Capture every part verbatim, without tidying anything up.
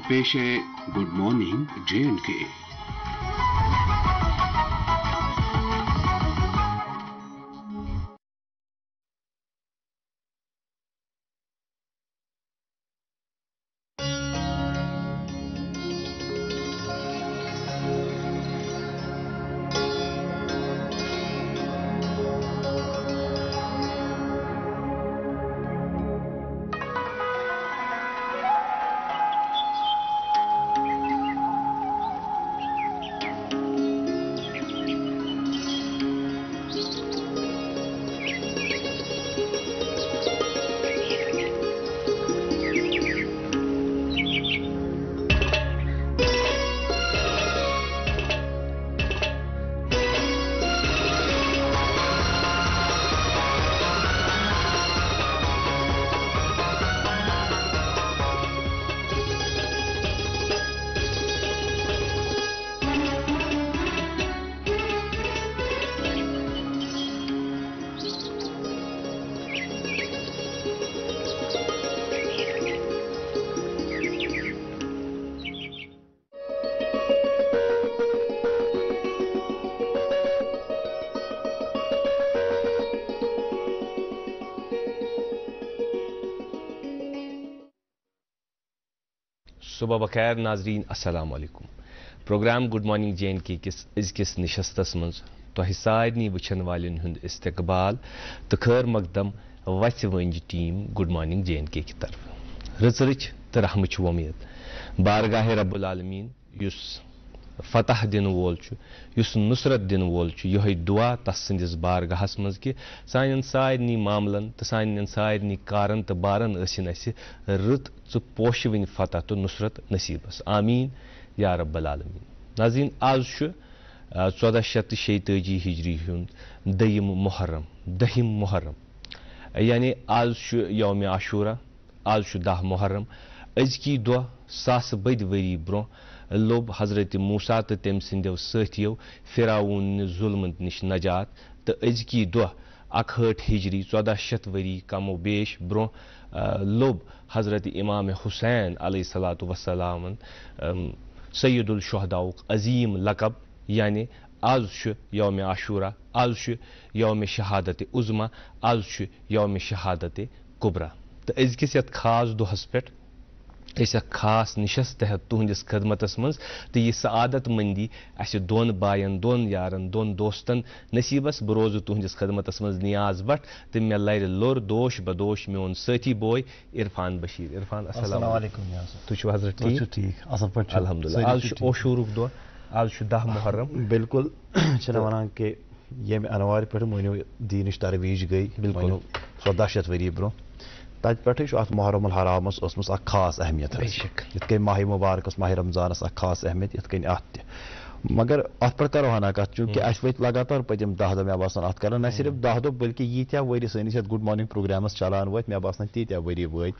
पेश है good morning J and के। सुबह बखैर नाजरीन अस्सलाम वालेकुम। Program good morning J and K किस अजकिस निशस्तस मज तोह सारनी वचन वालन हुंद इस्तकबाल तो खैर मकदम वस वंज team good morning J and K की तरफ रच रच तो रहमच उम्मीद बारगाह रब्बुल आलमीन युस फतह दिन वोल युस नुसरत दिन वोल यह दुआ तस संदिस बारगाहस मज कि सान सारनी मामलन तो सान सारनी कारन तो बारन असिन अस रत च पोश वन फतह तो नुसरत नसीबस आमीन या रब्बल आलमीन। नाज़रीन आज चौदह शत शेतजी हिजरी हुंद दयिम मुहर्रम दहिम मुहर्रम यानी आज यौम आशूरा आज दह मुहर्रम अजकी दुआ सास बद वरी ब्रो लोब हजरत मूसा तो तम सो साथियों फिराउन जुल्म नश नजात तो अजकी दुआ अकहठ हिजरी चौदह शत वरी कमो बेश ब्रो लोब हजरत इमाम हुसैन अलैहिस्सलातु वस्सलाम सैयदुल शुहदाउक अजीम लकब यानी आज यौम आशूरा आज यौम शहादत उज़मा आज यौम शहादत कुबरा। तो अजकिस यत खास दुहस पे खास निशस तहत तुहंदिस खदमतस मज तो यह सआदत मंदी अस दोन बायन दोन यारन दोन दोस्तन नसीबस बह रोज तुहंदिस खदमतस मज नियाज भट तो मे लर लोर दोश बदोश मोन साथी बोय इरफान बशीर। इरफान अस्सलाम वालेकुम तुम हजरत ठीक ठीक असल पे अल्हम्दुलिल्लाह। आज ओशूरुक दो आज दह मुहर्रम बिल्कुल वन के ये अनवार पे मो दीन तरवीज गई बिल्कुल चौदह शत वरी ब्रो तत पे मुहर्रम हरामस खास अहमियत ये माह मुबारकस माह रमजानस खास अहमियत ये अत मगर अत पे करो हना कत चूंकि अस वो लगातार पतम दह दह मे बासान अत कर न सिर्फ दह दह बल्कि यीत्या वरी सैनिस गुड मॉर्निंग प्रोग्रामस चलान वो मे बासान तीत्या वरी वत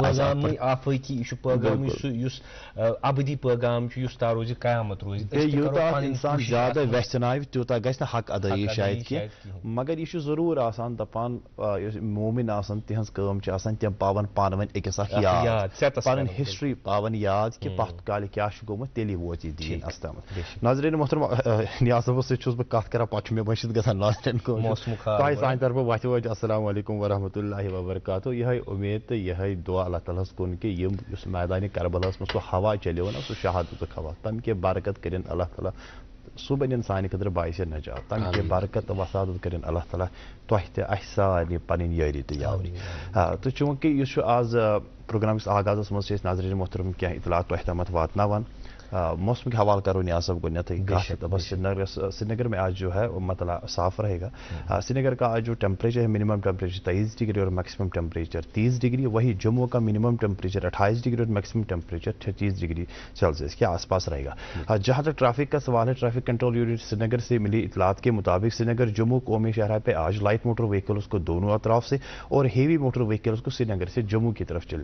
अबदी पैगाम तारोज कयामत रोज यूता इंसान ज्यादा वेसन आव त्यूता गस हक अदाई शायद कह मगर यह जरूर आसान दपान मोमिन आसान तिहज कम तम पावन पान वन अकिस याद पन हिस्ट्री पावन याद कि पत काल क्या गोमुत तेली वोत यह दीन अस्तम। नाज़रीन मोहतरम नियाज़ साहब सत बह कत कर पे मशिद गसान नाज़रीन को तह सान तरफ वत वत अस्सलाम वालेकुम वरहमतुल्लाहि वबरकातुहू यह उम्मीद तो यह दुआ अल्लाह ताला कुन कि यम मैदान करबलास मज सो हवा चलो ना सो शहादत हवा तम के बरकत कर अल्लाह ताला सह बन सान खतर बायस नजात तम के बरकत वसादत कर अल्लाह ताला तह तह सारे पन यारी तो यावरी। तो चूंकि आज प्रोग्राम आगाज मज नाज़रीन मोहतरम क्या इतलात तह तमत वातनावान मौसम के हवाले करो नियाज़ साहब गोत बस श्रीनगर श्रीनगर में आज जो है मतलब साफ रहेगा। श्रीनगर का आज जो टेम्परेचर है मिनिमम टेम्परेचर तेईस डिग्री और मैक्सिमम टेम्परेचर तीस डिग्री, वही जम्मू का मिनिमम टेम्परेचर अट्ठाईस डिग्री और मैक्सिमम टेम्परेचर छत्तीस डिग्री सेल्सियस के आसपास रहेगा। जहाँ तक ट्रैफिक का सवाल है, ट्रैफिक कंट्रोल यूनिट श्रीनगर से मिली इतलात के मुताबिक श्रीनगर जम्मू कौमी शहरा पे आज लाइट मोटर व्हीकल्स को दोनों अतराफ से और हेवी मोटर व्हीकल्स को श्रीनगर से जम्मू की तरफ चलने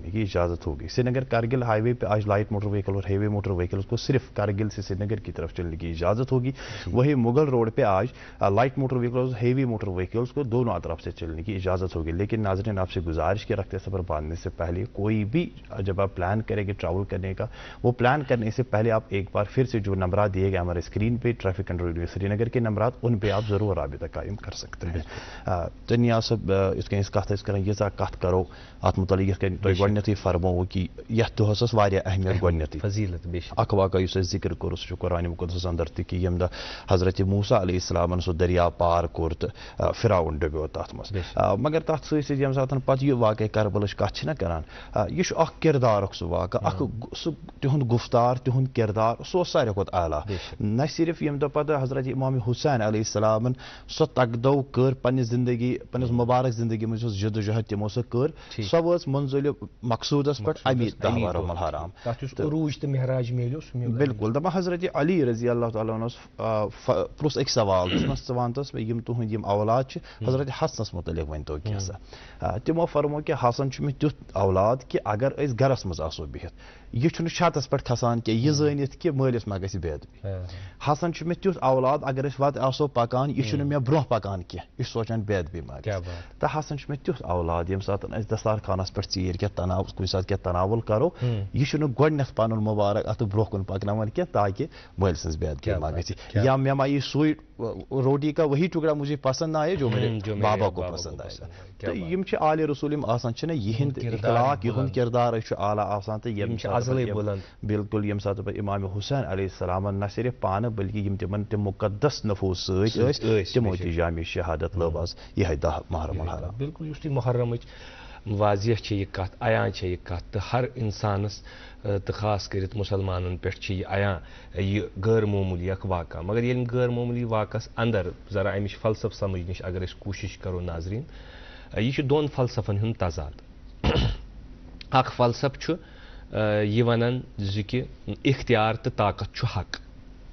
चलने की इजाज़त होगी। श्रीनगर कारगिल हाईवे पे आज लाइट मोटर व्हीकल और हेवी मोटर व्हीकल्स को सिर्फ कारगिल से श्रीनगर की तरफ चलने की इजाज़त होगी। वही मुगल रोड पे आज light motor vehicles heavy motor vehicles को दोनों तरफ से चलने की इजाज़त होगी। लेकिन नाज़रीन आपसे गुजारिश के रखते सफ़र बांधने से पहले कोई भी जब आप प्लान करेंगे ट्रैवल करने का, वो प्लान करने से पहले आप एक बार फिर से जो नंबर दिए गए हमारे स्क्रीन पे ट्रैफिक कंट्रोल श्रीनगर के नंबर, उन पे आप ज़रूर राबिता कायम कर सकते हैं। तो नियाज़ साहब इस कत कर ये कत करो अत मुतलिक गई फरमो कि यथ दोहस अहमियत गत फजीलत अख वाक़ जिक्र कोर सह कुरान मुक़द्दस अंदर कि यम दह हजरत मूसा अलैहिस्सलाम सह दरिया पार कोर तो फिराउन डुबो तथ मज। मगर तथ सत यम सात पत यह वाक़ करबलच कत करान यह किरदार सह वाक़ सह तिहुंद गुफ्तार तिहुंद किरदार सह सारे खुद आला। न सिर्फ यम दह पत हजरत इमाम हुसैन अलैहिस्सलाम सह तकदो कर पन्ने जिंदगी पन्निस मुबारक जिंदगी मज जदोजहद तमो सह कर सह वस मंजिल मकसूदस पे अमी दह रमल हराम बिल्कुल। दपा हजरत अली रजी अल्लाह तआला प्रुस एक सवाल स वन तस यम तुहद यम औलाद हजरत हसनस मुतलिक वन तो क्या तमो फरमो कि हसन मे तुथ औलाद कि अगर अस गरस मज आसो बिहित यह छतस पे खसान क्या यह जानित कि मालिस मा गि बेदबी। हसन मे तुथ औलाद अगर अस वत आसो पकान यह मे ब्रोह पकान क्या यह सोचान बेदबी मा तो हसन मे तुथ औलाद यम सात दस्तार खानस पे चीर क्या तनाव कुछ सात क्या तनावुल करो यह गोडनथ पन मुबारक अत ब्रोह कुन पकनावन क्या ताकि माल सज बेदबी मा गि या मे मा यह सुई रोटी का वही टुकड़ा मुझे पसंद आए जो मेरे बाबा को पसंद आए। तो यम आले रसूल आसान यिंद इखलाक यिंद किरदार आला आसान तो बिल्कुल यम सात इमाम हुसैन अलैहिस्सलाम न सिर्फ पान बल्कि यम तिमन तम मुकद्दस नफूस तमो ती जामे शहादत लब आज यह दह मुहर्रम हराम। बिल्कुल युस मुहर्रम वाजिह यह कत आयान यह कत तो हर इंसानस तो खास कर मुसलमानन पे यह आयान यह गैर मामूली अख वाक़ा। मगर ये गैर मामूली वाक़स अंदर जरा अमिश फलसफ समझ नश अगर अस कोशिश करो नाजरीन यह दोन फलसफन हुंद तजाद। अख फलसफ यह वनान कि इख्तियार तो ताकत हक,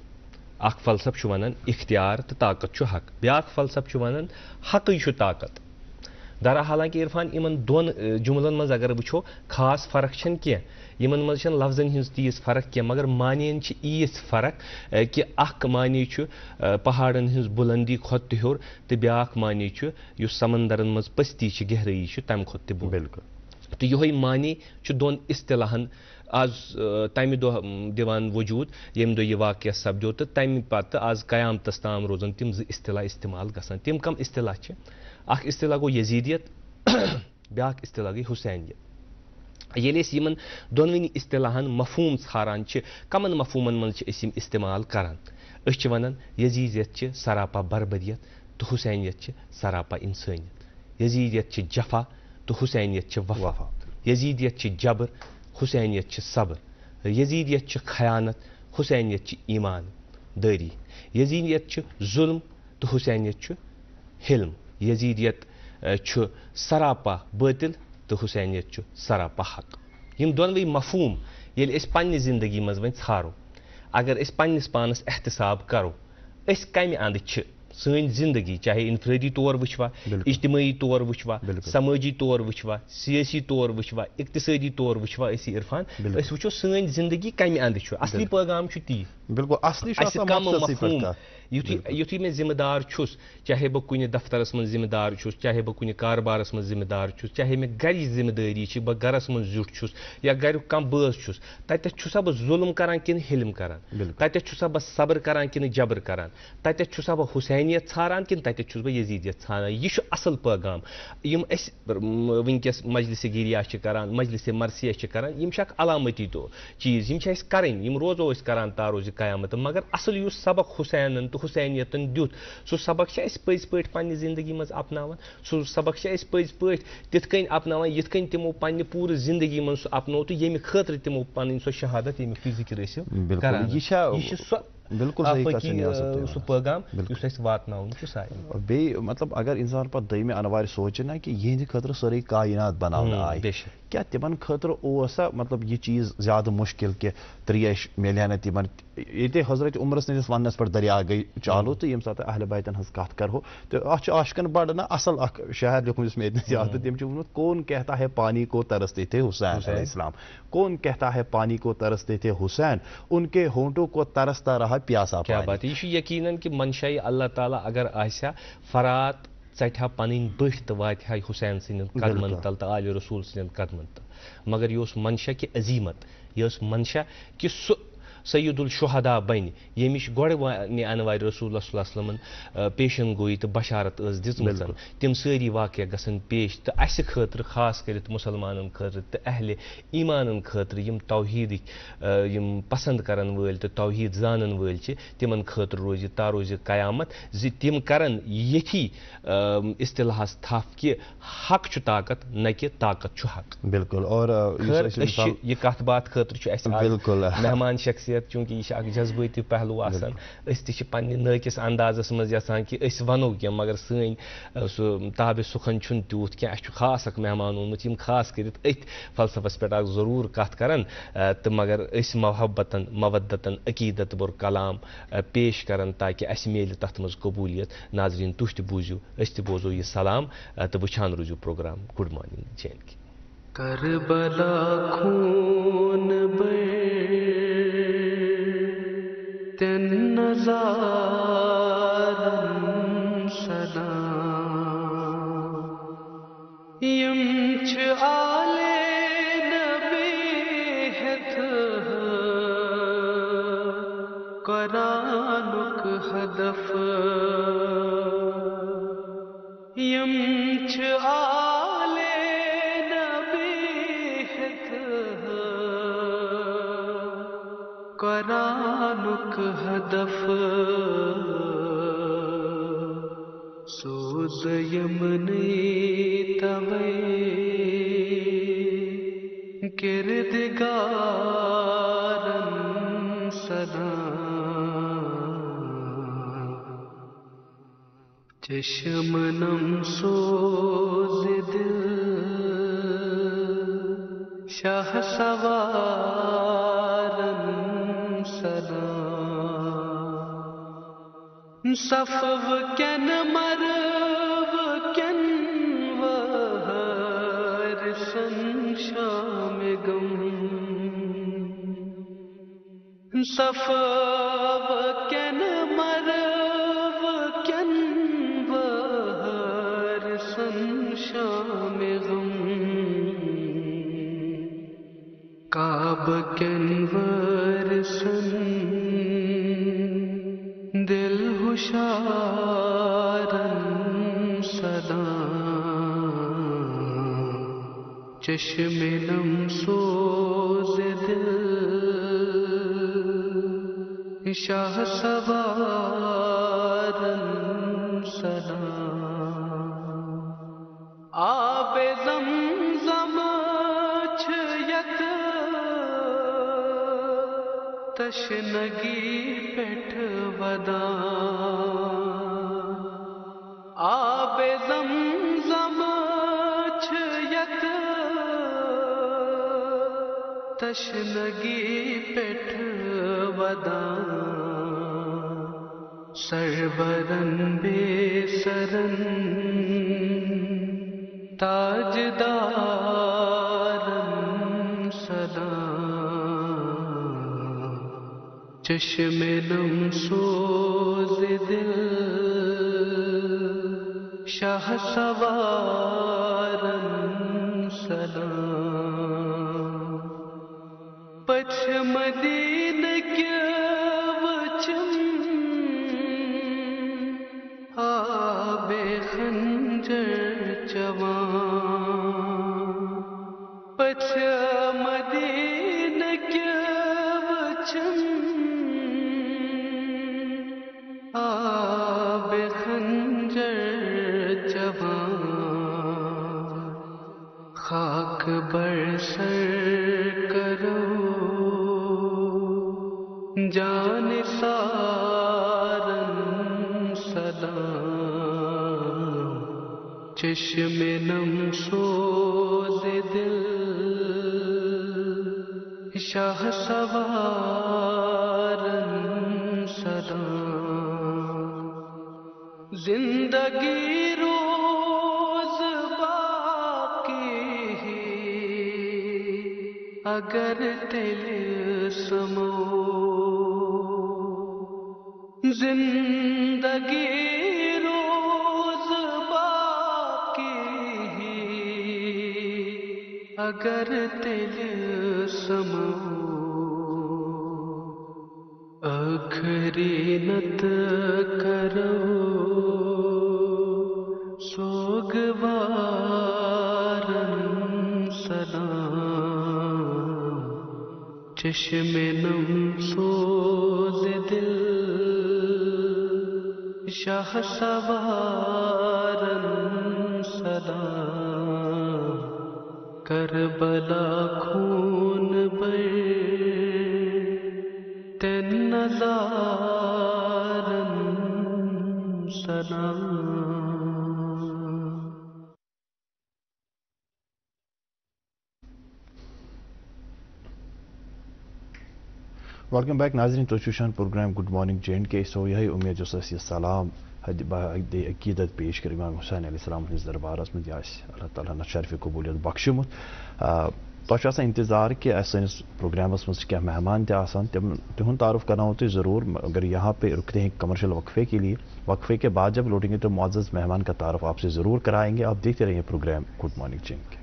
अख फलसफ वनान इख्तियार तो ताकत हक, ब्याक फलसफ वनान हक ताकत। दरा हालांकि इरफान इन दोन जुमलन मज अगर वो खास फर्क क्या इन मज लफ्जन हज तीस फर्क क्या मगर मानियन ईस फर्क कि अख मानी पहाड़न हज बुलंदी खुद तोर तो ब्याक मानी समंदरन मज पस्ती गहराई तम खुद बिल्कुल। तो यही मानी दोन इस्तिलाहन आज तमि दह दिवान वजूद यम दह यह वाक़ सपदो तो तमि पत आज क़यामतस ताम रोजन तम ज इस्तिलाह इस्तेमाल गसान। तम कम इस्तिलाह अख इस्तिलाह गो यजीदियत ब्याक इस्तिलाह गई हुसैनियत। ये यमन दोनवनी इस्तिलाहन मफहूम छारान कमन मफहूमन मज इस्तेमाल करान अस वनान यजीदियत सरापा बरबरियत तो हुसैनियत सरापा इंसानियत। यजीदियत जफा तो हुसैनियत वफा, यजीदियत जबर हुसैनियत सब्र, यजीदियत खयानत हुसैनियत ईमान दारी, यजीदियत जुल्म तो हुसैनियत हिल्म, यजीदियत सरापा बातिल तो हुसैनियत सरापा हक। यम दोनवे मफहूम ये अस पन्ने जिंदगी मज वन छारो अगर अस पन्निस पानस एहतसाब करो अस कम अंद सन जिंदगी चाहे इनफरादी तौर वुचवा, इज्तिमाई तौर वुचवा, समाजी तौर वुचवा, सियासी तौर वुचवा, इक्तिसादी तौर वुचवा इरफान अस वो सन जिंदगी कम अंद असली पैगाम ती बिल्कुल असली कम मफहूम युथी मैं जिम्मेदार छुस चाहे बह कुन दफ्तरस मज जिम्मेदार छुस चाहे बह कुन कारबारस मज जिम्मेदार छुस चाहे मे गर जिम्मेदारी बह गरस मज जुट छुस या गर कम बस छुस तत छुसा बह जुल्म करान कि हिल्म करान, तत छुसा बह सब्र करान कि जबर करान, तत छुसा बह हुसैनियत छारान कि तत छुस बह यजीदियत छारान। यह असल पैगाम यम अस वनकस मजलिस गिरिया करान मजलिस मरसिया करान यम अलामती तो चीज यम करें यम रोजो करान तारोज क़यामत। मगर असल युस सबक हुसैनन तो हुसैनियतन दुत सो सबक पज पे पन्ने जिंदगी मज अपनावन, सो सबक पज पे तिथ कन अपनावन यिथ कन तिमो पन्ने पूरे जिंदगी मज सो अपनो तो ये खतर तिमो पन सो शहादत ये जिक्र करान। यह बिल्कुल सही कथन सु पैगाम युस अस वातनाउन छ सारे बे मतलब अगर इंसान पर दयमे अनवार सोचे ना कि यहंद खतर सारी कायनात बनाना आए क्या तिमन खतर ओसा मतलब यह चीज ज्यादा मुश्किल कि त्रेश मिले ना तिमन ये हजरत उमरस नस वनस पर दरिया गई चालू तो यम साथ अहल बैतन हज कत करो तो अच आशकन बड़ ना असल अख शहर लिखुम मे याद तम कौन कहता है पानी को तरसते थे हुसैन अलैहिस्सलाम, कौन कहता है पानी को तरसते थे हुसैन, उनके होंठों को तरसता रहा प्यासा क्या बात है। ये यकीनन कि मनशाई अल्लाह ताला अगर आसा फरात चठा पन बठ तो वात हुसैन सिंद कदमन तल तो आल रसूल सिंद कदमन तल मगर यह मनशा कि अजीमत यह मनशा कि सह सैयदुल शुहदा बन यमिश गोड़ अनवार रसूल सल्लल्लाहु पेशन गोई तो बशारत दिजमत तम सारी वाक़ गसन पेश तो अस खतर खास कर मुसलमान खतर तो अहले ईमान खतर यम तौहीद यम पसंद करन वल तो तौहीद जानन वल तिमन खतर रोज तारोज कयामत जि तिम करन यथी इस्तिलाहस थफ कि हक छु ताकत न कि ताकत छु हक। बिल्कुल और ये कथ बात खतर बिल्कुल मेहमान शख्सियत चूंकि यह जज्बाती पहलू आसान पे नकिस अंदाजस मज यसान कि वनो क्या मगर सन सह ताब सुखन छुन तूत क्या खास अख मेहमान ओनमुत यम खास कर फलसफस पे जरूर कत करन तो मगर मोहब्बतन मवद्दतन अकीदत बुर कलाम पेश करन ताकि अस मेल तथ मज कबूलियत। नाजरीन तुह त बूझू अस त बोजो यह सलाम तो वुछान रोजू program good morning J and K. Karbala खून तेन नजारन सलाम यम छ आले नबी हथ कुरानुक हदफ यम छ आले नबी हथ कुरानुक हदफ सूद यमनी तवे किरदगारन सलाम चश्मनम सोज दिल शाह सवारन सफव कन मरव कन वहर सन शाम गम सफव कन मरव कन वहर सन शाम गम काब कन वर सन दिल हुशारन सलाम चश्मे नम सोज दिल शाह सवारन सलाम आबे ज़मज़म छयत तशनगी पेठ वदा आबे ज़मज़म छयत तशनगी पेठ वदा सरवरन बेसरन ताजदारन सलाम चश्मे नम सोज दिल शाह सवारन सलाम पछ मदीन के वचन आबे खंजर जवान पछ मदीन के वचन आबे खंजर जवान खाक बरसर करो जाने सारन सलाम चश्मे नम सोज़े दिल शाह सवारन सलाम जिंदगी रोज बाकी अगर दिल समो जिंदगी रोज बाकी अगर दिल समो आखरी नत करो सोगवारन सलाम चश्मे नम सोज़ दिल शाह सवारन सलाम करबला खून बर तेन नज़ारन सलाम। वेलकम बैक नाज़रीन, तो शुशान program good morning J and K सो यही उम्मीद जो ये सलाम अकीदत पेश कर इमाम हुसैन अलैहिस्सलाम हंदिस दरबारस मज अल्लाह ताला न शर्फ कबूलियत बख्शमुत तो इंतजार कि सैनिस प्रोग्रामस मज क्या मेहमान तम तिहुंद तारुफ करना तो ज़रूर, अगर यहाँ पे रुकते हैं कमर्शियल वक्फे के लिए, वक्फे के बाद जब लौटेंगे तो मुअज़्ज़ज़ मेहमान का तारुफ आपसे ज़रूर कराएंगे। आप देखते रहिए program good morning J and K.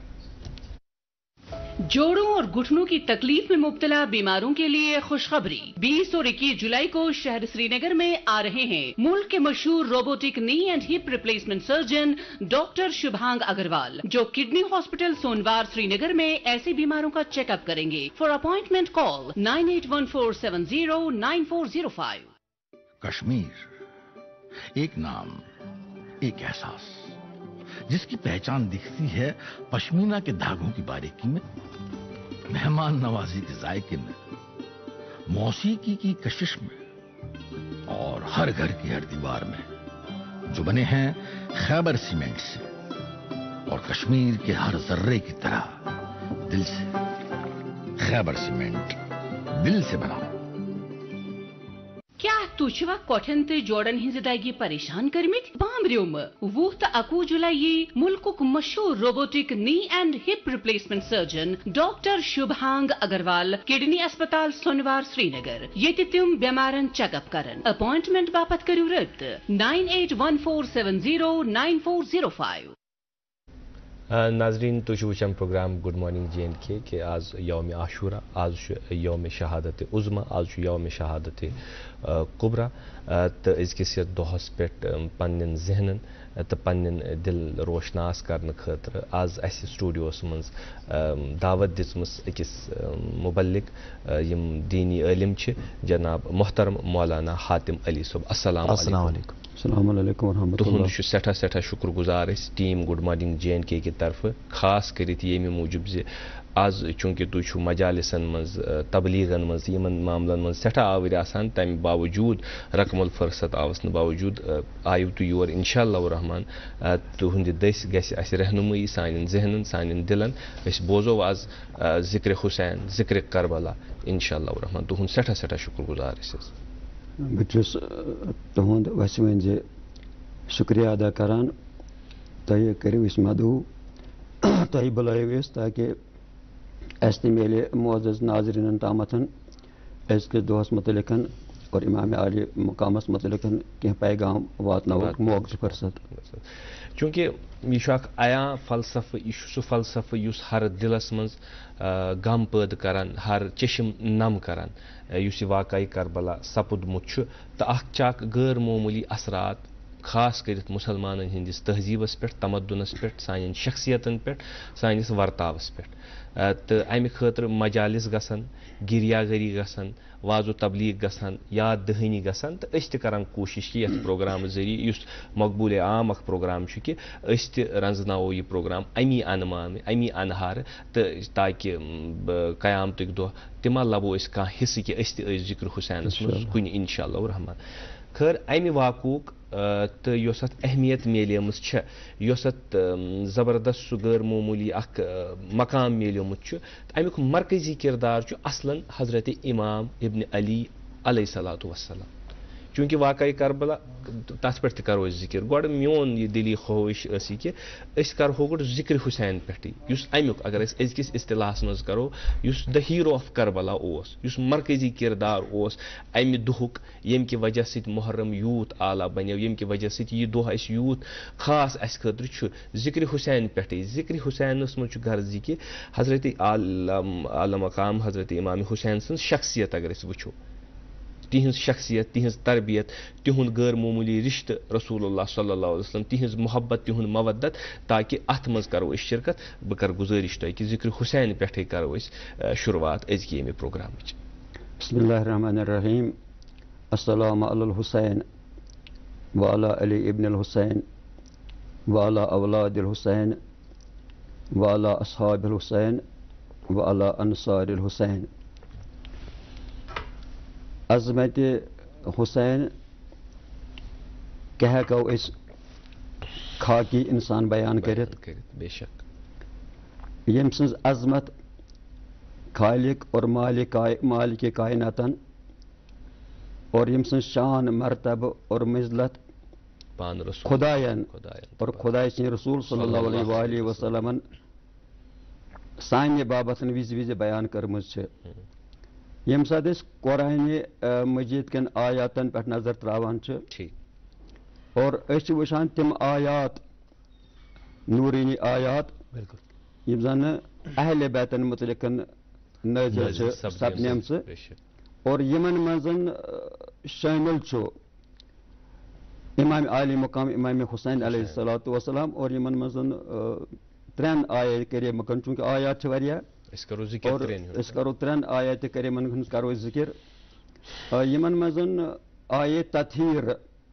जोड़ों और घुटनों की तकलीफ में मुब्तला बीमारों के लिए खुशखबरी। बीस और इक्कीस जुलाई को शहर श्रीनगर में आ रहे हैं मुल्क के मशहूर robotic knee and hip replacement surgeon doctor Shubhang Agarwal, जो किडनी हॉस्पिटल सोनवार श्रीनगर में ऐसे बीमारों का चेकअप करेंगे। For appointment call nine eight one four seven zero nine four zero five. Kashmir, एक नाम, एक एहसास, जिसकी पहचान दिखती है पश्मीना के धागों की बारीकी में, मेहमान नवाजी के जायके में, मौसीकी की कशिश में और हर घर की हर दीवार में, जो बने हैं खैबर सीमेंट से और कश्मीर के हर जर्रे की तरह दिल से। खैबर सीमेंट, दिल से बना। क्या तुझवा कॉटन ते जोड़न हिंज दायगी परेशान करमित बामरियोम वो त अकू जुलाई मुल्कुक मशहूर robotic knee and hip replacement surgeon doctor Shubhang Agarwal kidney अस्पताल सोनवार श्रीनगर ये तिम बेमारन चेकअप करन। अपॉइंटमेंट बापत करू रब्त nine eight one four seven zero nine four zero five. नाजरीन, तो वुचान program good morning J and K कि आज यौम आशूरा, आज यौम शहादत उज़्मा, आज यौम शहादत कुबरा तो अजकिस दोहस पे पन्न जहनन तो पन्न दिल रोशनास करने खतर आज अस स्टूडियोस मज दावत दिसमस अकिस मुबल्लिग यम दीनी इलम जनाब मोहतरम मौलाना हातिम अली सोब। अस्सलाम वालेकुम। अस्सलाम वालेकुम रहमतुल्लाह। तुहंद सठा सठा शुक्र गुजार team good morning J and K की तरफ, खास करित ये मूजूब जे आज चूंकि तुम मजालिसन मज तबलीगन मज यमन मामलन मज सठा आवर आसान, तम बावजूद रकमुल फुर्सत आवस न बावजूद आयु तो योर इंशाअल्लाह रहमान तुहंद दस गस रहनुमई सान जहनन सान दिलन। अस बोजो आज जिक्र हुसैन, जिक्र करबला इंशाअल्लाह रहमान। तुहंद सठा सठा शुक्र गुजार। बस तुहद वस वन जे शुक्रिया अदा करान, तुह करो मदू, तुह बुलायो ताकि अस मिले मुअज़्ज़ज़ नाज़रीन तामथन अजक दोहस मुतलिक और इमाम आली मुकामस मुतलिक कह पैगाम वातनो मौक़ फुर्सत। चूँकि यह आया फलसफ, यह सह फलसफ युस हर दिलस मज गम पैद करान, हर चश्म नम करान, युस वाक़ई करबला सपुदमुत तो अख गैर मामूली असरात खास करित मुसलमानन हिंदिस तहजीबस पे तमद्दुनस पे सान शख्सियतन पे सानिस वर्तावस पे तो अमि खतर मजालिस गसन गिरियागरी गसन वाजो तबलीग गसन याद दहनी गसन तो अस तरान कोशिश कि यथ प्रोग्राम जरिए युस मकबूल आम अख प्रोग्राम कि अस त रंजनावो यह प्रोग्राम अमी अनमान अमी अनहार तो ताकि कयामतुक दो तिमा लबो अस कह हिस्स कि अस त जिक्र हुसैनस मज कुन इंशाअल्लाह रहमान खैर अमि वाकूक तो यस अत अहमियत मिलेमस यस अत जबरदस्त सु गैर मामूली अख मकाम मिलेमुत अमुक मरकजी किरदार असलन हजरत इमाम इब्न अली अलैहिस्सलातु वस्सलाम चूंकि वाकई करबला तथ पे करो जिक्र गोड़ मोन यह दिली ख्वाहिश कि करो गोड़ जिक्र हुसैन पे अमुक अगर अजकिस इस्तिलाहस मज करो द हीरो ऑफ करबला उस मरकजी किरदार अमि दुहुक यम कि वजह से मुहर्रम यूत आला बनो यम कि वजह से यह दह यूत खास अस खतर जिक्र हुसैन पे जिक्र हुसैन मज गर्ज कि हजरत आला मकाम हजरत इमाम हुसैन सं शख्सियत अगर वो तिहज शख्सियत तिहज तरबियत तिहुंद गैर मामूली रिश्त रसूलुल्लाह सल्लल्लाहु अलैहि वसल्लम तिहज मोहब्बत तिहुंद मवद्दत ताकि अथ मज करो अस शिरकत बह कर गुजारिश तुह कि जिक्र हुसैन पे करो अस शुरुआत अजकि अमे प्रोग्राम बिस्मिल्लाहिर्रहमानिर्रहीम अस्सलामु अलल हुसैन व अला अली इब्न अल हुसैन व अला औलादिल हुसैन व अला अस्हाबिल हुसैन व अला अंसारिल हुसैन। अज़मत हुसैन कह कहो इस खाकी इंसान बयान करित बेशक यम सन्ज अज़मत खालिक और मालिक मालिक कायनातन और यम सन्ज शान मर्तब और मजलत खुदायन और खुदाय सिंह रसूल सल्लल्लाहु अलैहि वसल्लम सान्य बाबतन विज विज बयान करमज यम साथ कुरान मजीद कन आयातन पे नजर त्रावान और अस वुचान तिम आयात नूरानी आयात यम जन अहले बैतन मुतलिक नज़र सपनेम और यमन मजन शामिल इमाम आली मुकाम इमाम हुसैन अलैहिस्सलातु वस्सलाम और यमन मजन त्रेन आयत करे मकन चूंकि आयात वारिया और करो त्रेन आयत करे मन करो जिक्र यमन मजन आये तथहीर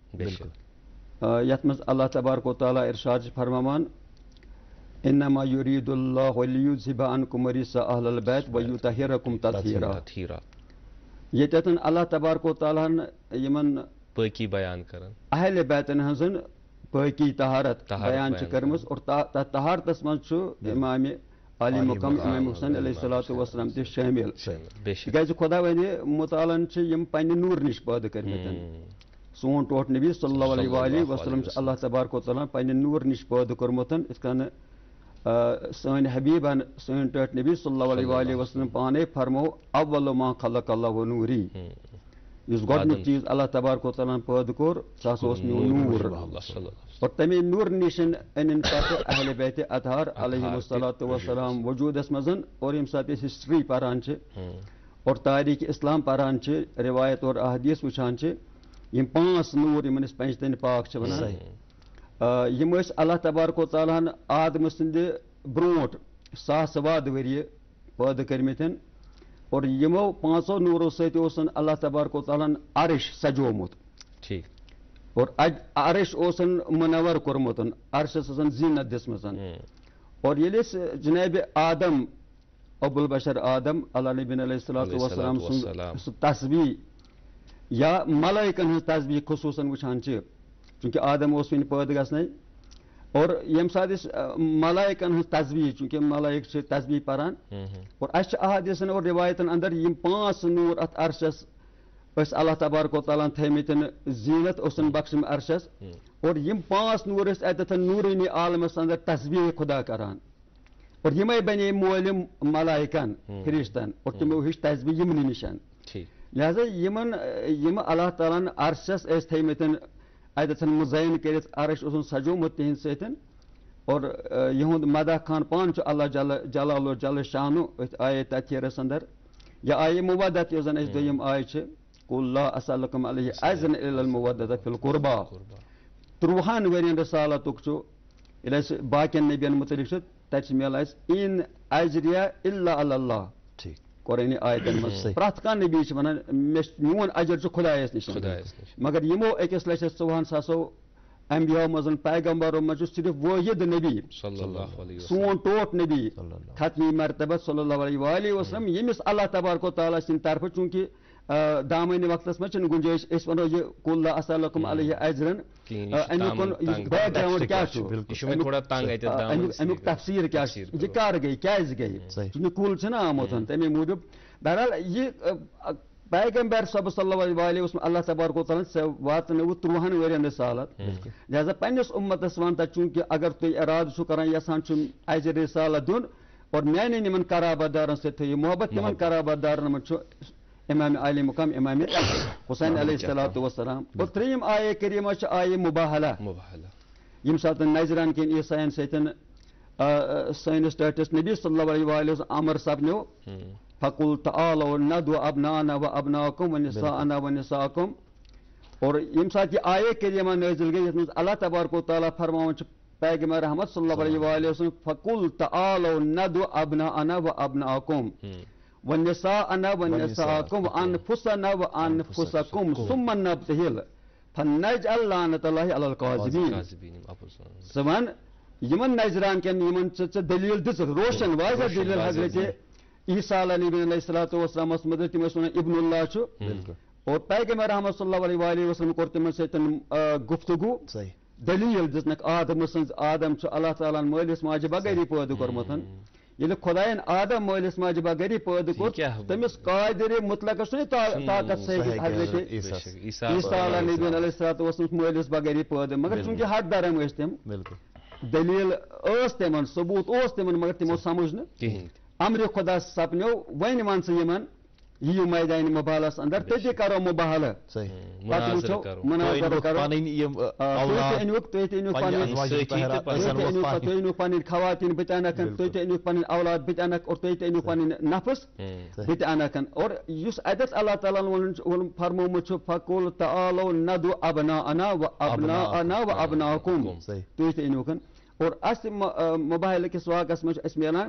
यथ मज अल्लाह तबारक व तआला इरशाद फरमान इन्नमा युरीदुल्लाहु लियुज़हिबा अन्कुम रिज्सा अहलल बैत व युतहिरकुम तत्हीरा यतन अल्लाह तबारक व तआला यमन पाकी बयान करन अहले बैतन हजन पाकी तहारत बयान करमस और तहारतस मज इमाम आली मुकाम इमाम हुसैन अलैहिस्सलातु वस्सलाम ते शामिल बेशक खुदा वने मुतालन यम पन्ने नूर निश पैदा करमतन सोन टोट नबी सल्लल्लाहु अलैहि वसल्लम अल्लाह तबारक व तआला पन्ने नूर निश पैदा करमतन इसकन सन हबीबन सन टोट नबी सल्लल्लाहु अलैहि वसल्लम पाने फरमो अव्वल मा खलक अल्लाह नूरी इस गॉड चीज अल्लाह तबारक व तआला पैदा कर सास नूर और तमे नूर निशन अन अहले बैत अतहार अलैहिस्सलातु वस्सलाम वजूदस मजन और यम साथ हिस्ट्री परान और तारीख इस्लाम परान रिवायत और अहदीस वुचान यम पांच नूर यमन पंचतन पाक वनान यम अल्लाह तबारक व तआला आदम सिंद ब्रोट सास वाद वरिय पैदा करमतन और यमो पांचों नूरों सत अल्लाह तबारक व तआला अर्श सजोमुत ठीक और अर्श मुनवर कोर्मुत अर्श जीनत दिसमन और ये जनाब आदम अबुल बशर आदम अल्लाह नबी अलैहिस्सलातु वस्सलाम सु तस्बीह या मलाइकन हज तस्बीह खुसूसन वुचान चूंकि आदम उस वन पैदा गसने और यम साथ मलाइकन हज तस्बीह चूंकि मलाइक तस्बीह परान और अस अहादीसन और रिवायतन अंदर यम पांच नूर अत अर्शस अल्लाह तबारक व तआला थमतन जीनत ओसन बख्शम अर्शस और यम पांच नूर अतन नूरानी आलमस अंदर तस्बीह खुदा करान और यमे बने मोलम मलाइकन फरिश्तन और तमो हिश तस्बीह यमन निशान लिहाजा यमन यम अल्लाह तआला अर्शस थमतन अतन मुजैन कर अर्श ओसन सजोमुत तिहन सतन और यहुंद मदा खान पान अल्लाह जलाल जल शानु आये तथीरस अंदर या आये मुवद्दत यो जन दोयम आय कुल ला असअलुकुम अलैहि अजरन इल्लल मुवद्दत फिल कुर्बा त्रुहान वरियन रसालतुक छु इलस बाकियन नबियन मुतलिक छु तच मेलास इन अजरिया इल्ला अल्लाह ठीक कुरानी आयतन में प्रथ कान नबी छ वनान मोन अजर छु खुदायस निश मगर यमो अकिस लक्षस चौवन सासो अंबिया मजन पैगंबरों में सिर्फ वाहिद नबी सल्लल्लाहु अलैहि वसल्लम सोन टोट नबी खत्मी मर्तबा सल्लल्लाहु अलैहि वसल्लम यमिस अल्लाह तबारक व तआला सिन तरफ चूंकि दामन वक्त में गुंजाइश इस वनो ये कुल्ला असलकुम अलैहि अजरन अमुक बैकग्राउंड क्या छु थोड़ा तंग है अमुक तफसीर क्या ये कार गई क्या गई चूंकि कुल छ ना आमोतन तमे मूजब बहरहाल ये पैगंबर सल्लल्लाहु अलैहि वसल्लम अल्लाह तबारक व तआला से वातन वो त्रुहन वरियन रिसालत लिहाजा पन्निस उम्मतस वन चूंकि अगर तुम इराद छु करान यसान छु अजर रिसालत दुन और मैंने निमन कराबादारन से थे मोहब्बत निमन कराबादारन में छु इमाम आले मुकाम इमाम हुसैन अलैहिस्सलातु वस्सलाम और त्रीम आये करीमा च आये मुबाहला मुबाहला यम सात नजरान के ईसायन सतन सैन स्टेटस नबी सल्लल्लाहु अलैहि वसल्लम अमर सपनो फकुल तआलू नदु अबनाना व अबनाकुम व निसाअना व निसाअकुम और यम सात ये आये करीमा नाजिल गई इसमें अल्लाह तबारक व तआला फरमावन च पैगंबर रहमत सल्लल्लाहु अलैहि वसल्लम फकुल तआलू नदु अबनाना व अबनाकुम वन्निसाअना वन्निसाअकुम व अनफुसना व अनफुसकुम सुम्मा नब्तहिल फनजअल लानतल्लाहि अलल काज़िबीन समान यमन नजरान के यमन च दलील दिस रोशन वाज़ह दलील हजरत ईसा अलैहिस्सलातु वस्सलाम मदद तिम सुन इब्नुल्लाह छु और पैगंबर रहमत सल्लल्लाहु अलैहि वसल्लम करते में सतन गुफ्तगू सही दलील दिसनक आदम सन्स आदम छु अल्लाह ताला मालिस माजे बगैरी पैदा करमतन ये खुदायन आदम मालिस माजे बगैरी पैदा कर तमिस कादिर मुतलक सुन ताकत से हजरत ईसा अलैहिस्सलातु वस्सलाम मालिस बगैरी पैदा मगर चूंकि हद दरम अस्तम बिल्कुल दलील ओस तमन सबूत ओस तमन मगर तिमो समझ न अमर खुदा सपनो वन वन से यमन यू मैदान मुबाहलस अंदर तति करो मुबाहला सही मुनाजर करो अनुक तति अनुक पानी पानी खवातीन बितानक तति अनुक पानी औलाद बितानक और तति अनुक पानी नफस बितानक और युस अदत अल्लाह ताला वन फरमो छु फकुल तआलू नदु अबनाअना व अबनाअना व अबनाकुम तति अनुक और अस मुबाहला के स्वागत में इसमें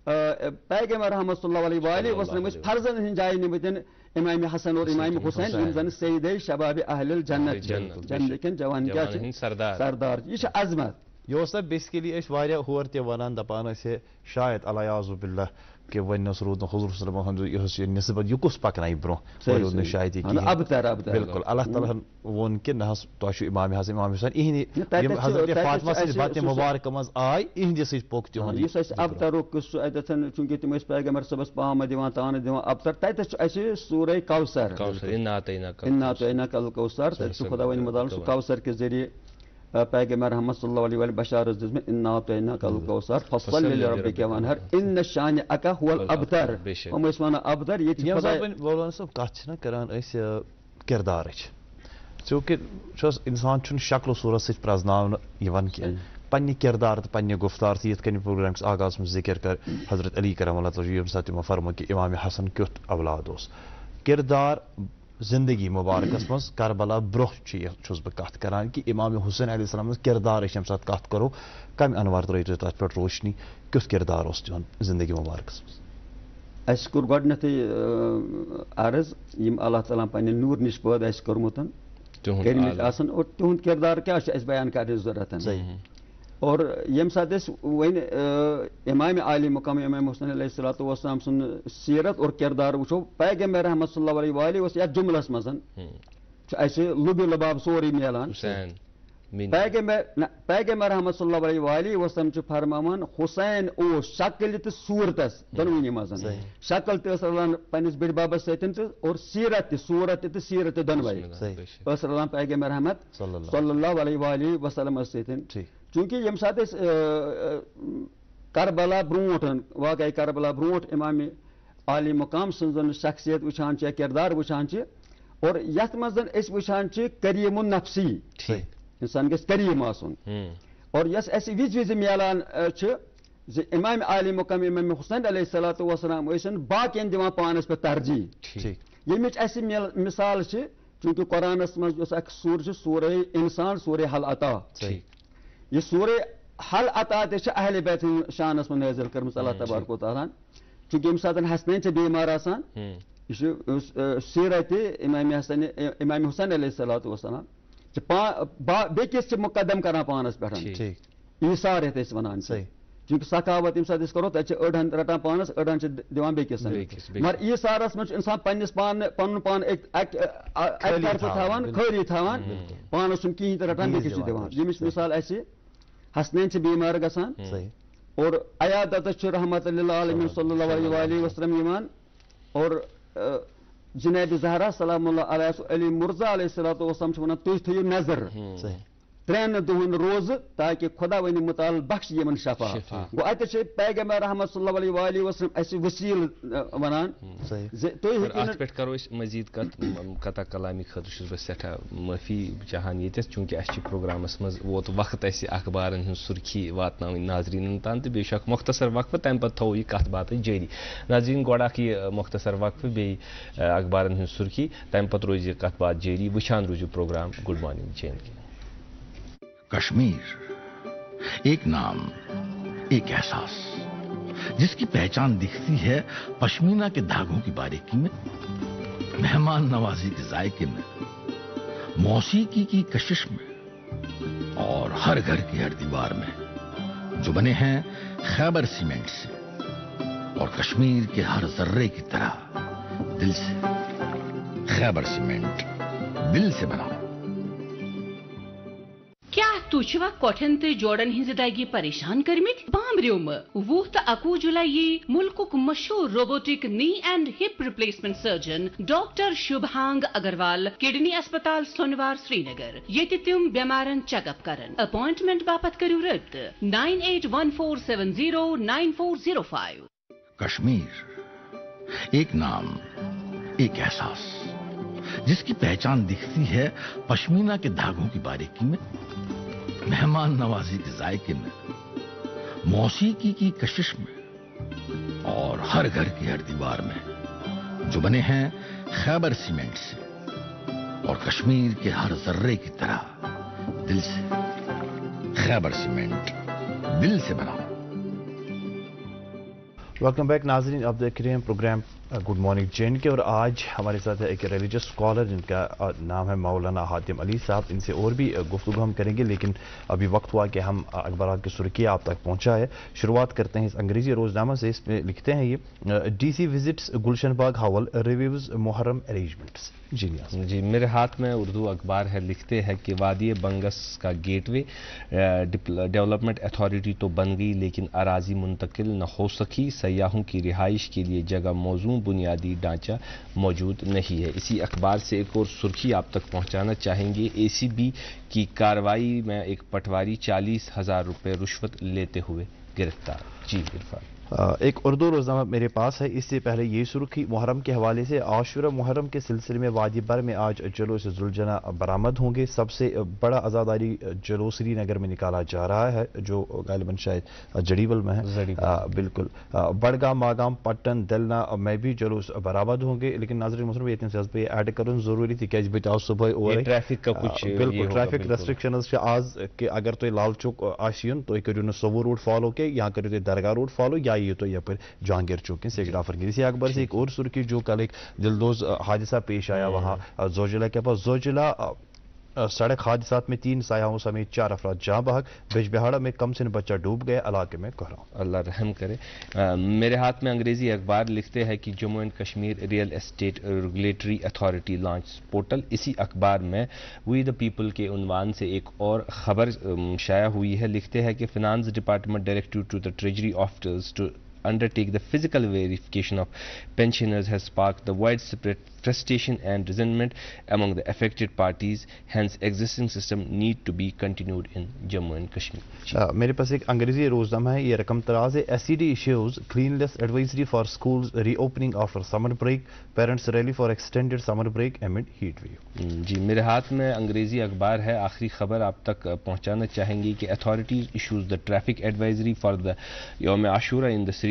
पैगंबर रहमत सल्लल्लाहु अलैहि वसल्लम फर्जन हिन जाय निमतन इमाम हसन और इमाम हुसैन इन जन सय्यदे शबाब अहल जन्नत जन्नत के जवान क्या सरदार सरदार ये अजमत यो सब बेसिकली अस वारिया होर ते वनान दपान से शायद अलायाज़ु बिल्लाह के वनस रूद हुजूर सल्लल्लाहु अलैहि वसल्लम यो निस्बत यो कुस पकनाई ब्रो और ने शायद की अब तर अब तर बिल्कुल अल्लाह ताला वोन के नहस तोशु इमाम हसन इमाम हुसैन इहनी हजरत फातिमा से बात मुबारक मज आय इहनी से पोक्ति होन ये सस अब तर कुस अदतन चूंकि तुम इस पैगंबर सबस पाम दिवा तान दिवा अब तर तत ऐसे सूरह कौसर कौसर इन्ना तैना इन्ना तैना कल कौसर तो खुदावन मदाल कौसर के जरिए पैगंबर रहमत सल्लल्लाहु अलैहि वसल्लम बशारत जिसमें इन्ना तैना कल कौसर फसल लिरब्बिका वनहर इन शानिअका हुवल अबतर हम इसमाना अबतर ये खुदा बोलन सब कथ न करान अस किरदार चूंकि इंसान छुन शक्ल सूरत से प्रजनावन यवन कि पन्ने किरदार तो पन्ने गुफ्तार यथ कन प्रोग्राम आगाज में जिक्र कर हजरत अली करमल्लाह यम साथ फरमा कि इमाम हसन क्युत औलाद किरदार जिंदगी मुबारकस मज करबला ब्रोह बह कत करान कि इमाम हुसैन अलैहिस्सलाम किरदार यम साथ कत करो कम अनवर त्रो तथ पे रोशनी क्युत किरदार तिहन जिंदगी मुबारकस अस कोर गडनथ अर्ज यम अल्लाह ताला पन्ने नूर निश पैदा अस कर्मुतन करिमित आसन और तुहद किरदार क्या अस बयान करने जरूरत और यम साथ वन इमाम आली मुकाम इमाम हुसैन अलैहिस्सलातु वस्सलाम सुन सीरत और किरदार वुचो पैगंबर रहमत सल्लल्लाहु अलैहि वसल्लम जुमलस मजन ऐसे लुबि लबाब सोरी मिलान पैगंबर पैगंबर रहमत सल्लल्लाहु अलैहि वसल्लम च फरमावन हुसैन ओ शक्ल त सूरतस दोनों मजन शक्ल त सल्लान पनिस बिड बाबा सतन और सीरत सूरत त सीरत दोनों सल्लाम पैगंबर रहमत सल्लल्लाहु अलैहि वसल्लम सतन चूंकि यम साथ करबला ब्रोटन वाकई करबला ब्रोट इमाम आली मुकाम सन शख्सियत वुचान किरदार वुचान और यथ मज वुचान करीमुन नफ्सी इंसान गस करीम आसन और यस अस विज विज मिलान इमाम आली मुकाम इमाम हुसैन अलैहिस्सलातु वस्सलाम बाकियन दिवान पानस पे तरजीह यमिच अस मिसाल चूंकि कुरानस मज जो अख सूर सूर इंसान सूर हल अता यह सूर हल अता ते अहले बैत शानस में नाजिल करमस अल्लाह तबारक व तआला चूंकि यम सातन हसनैन से बीमार आसान यह सीरत इमाम हसन इमाम हुसैन अलैहिस्सलातु वस्सलाम बेकिस मुकदम कर पानस पे ईसार ये वन सही चूंकि सखावत यम सात करो तक अड़न रटान पानस अड़न दिवान बेकिस मगर ईसारस मज इंसान पन्निस पान पन पान तरफ थान खरी थान पानस कहीं तो रटान बेकिस दिवान यमिस मिसाल हसनैन से बीमार गसान और अयादत रहमत लिल आलमीन सल्लल्लाहु अलैहि वसल्लम ईमान और जनाब ज़हरा सलामुल्लाह अलैहा अली मुर्जा अलैहिस्सलातु वस्सलाम वन तुझ थो नजर त्रेन दुहन रोज ताकि खुदा वन मुताल बख्श यमन शफा गो अत पैगंबर रहमत सल्लल्लाहु अलैहि वसल्लम अस वसील वनान तुम पे करो मजीद कता कलामी खतर बस सठा माफी चाहान ये चूंकि अस प्रोग्रामस मज वोत वक्त अस अखबारन हूँ सुर्खी वात नाजरीन तान तो बेश मुख्तसर वक्फ तम पे थो यह कत बात जारी नाजरीन गोड़ यह मुख्तसर वक्फ बे अखबारन हूँ सुर्खी तम पे रोज यह कत बात जारी वुचान रोजू program good morning J and K. Kashmir एक नाम, एक एहसास जिसकी पहचान दिखती है पश्मीना के धागों की बारीकी में, मेहमान नवाजी के जायके में, मौसीकी की कशिश में और हर घर की हर दीवार में, जो बने हैं खैबर सीमेंट से और कश्मीर के हर जर्रे की तरह दिल से। खैबर सीमेंट, दिल से बनाओ। क्या तुछवा कोठन ते जोड़न हिंज दागी परेशान करमित बामरियोम वो त अकू जुलाई मुल्कुक मशहूर robotic knee and hip replacement surgeon doctor Shubhang Agarwal kidney अस्पताल सोनवार श्रीनगर ये तिम बेमारन चेकअप करन अपॉइंटमेंट बापत करू रब्त nine eight one four seven zero nine four zero five. Kashmir एक नाम, एक एहसास जिसकी पहचान दिखती है पश्मीना के धागों की बारीकी में, मेहमान नवाजी के जायके में, मौसीकी की कशिश में और हर घर की हर दीवार में, जो बने हैं खैबर सीमेंट से और कश्मीर के हर जर्रे की तरह दिल से। खैबर सीमेंट, दिल से बनाओ। वेलकम बैक नाजरीन, आप देख रहे हैं program good morning J and K और आज हमारे साथ है एक रिलीजियस स्कॉलर जिनका नाम है मौलाना हातिम अली साहब। इनसे और भी गुफ्तगू हम करेंगे, लेकिन अभी वक्त हुआ कि हम अखबार की सुर्खी आप तक पहुंचा है। शुरुआत करते हैं इस अंग्रेजी रोजनामा से। इसमें लिखते हैं ये DC visits Gulshan Bagh Hawal reviews Muharram arrangements. जी जी, मेरे हाथ में उर्दू अखबार है। लिखते हैं कि वादी बंगस का गेटवे डेवलपमेंट अथॉरिटी तो बन गई लेकिन अराजी मुंतकिल न हो सकी, सयाहों की रिहाइश के लिए जगह मौजूद बुनियादी ढांचा मौजूद नहीं है। इसी अखबार से एक और सुर्खी आप तक पहुंचाना चाहेंगे। एसीबी की कार्रवाई में एक पटवारी चालीस हजार रुपये रुश्वत लेते हुए गिरफ्तार। जी इरफान, एक उर्दू रोजनामा मेरे पास है। इससे पहले ये सुर्खी मुहर्रम के हवाले से आशुरा मुहर्रम के सिलसिले में वादी भर में आज जुलूस जुलजना बरामद होंगे। सबसे बड़ा आज़ादारी जुलूस श्रीनगर में निकाला जा रहा है जो गालिबन शायद जड़ीबल में है। आ, बिल्कुल बड़गाम, मागाम, पट्टन, दलना में भी जुलूस बरामद होंगे। लेकिन नाज़रीन मुसलमान ये पे ऐड कर जरूरी थी क्या बचाओ सुबह और ट्रैफिक का कुछ बिल्कुल ट्रैफिक रेस्ट्रिक्शन आज कि अगर तुम लाल चौक आन तो करो सवो रूट फॉलो के, यहाँ करो दरगाह रूट फॉलो या ये तो यहाँ पर जहांगीर चौक सेग्राफर गिरी। इसी अखबार से एक और सुर्खी जो कल एक दिलदोज हादसा पेश आया वहाँ जोजिला के पास। जोजिला सड़क हादसात में तीन सायाहों समेत चार अफराद जहाँ बहक। बिजबिहाड़ा में कम से बच्चा डूब गया, इलाके में कोहराम। अल्लाह रहम करे। आ, मेरे हाथ में अंग्रेजी अखबार लिखते हैं कि Jammu and Kashmir real estate regulatory authority launch portal. इसी अखबार में वी द पीपल के उन्वान से एक और खबर शाया हुई है। लिखते हैं कि finance department directive to the treasury officers to undertake the physical verification of pensioners has sparked the widespread frustration and resentment among the affected parties. Hence, existing system need to be continued in Jammu and Kashmir. uh, मेरे पास एक अंग्रेजी रोजनामा है। ये रकम तराज है। S C D issues cleanliness advisory for schools reopening after summer break, parents rally for extended summer break amid heat wave. जी, मेरे हाथ में अंग्रेजी अखबार है। आखिरी खबर आप तक पहुंचाना चाहेंगे कि authorities issues the traffic advisory for the Youm Ashura in the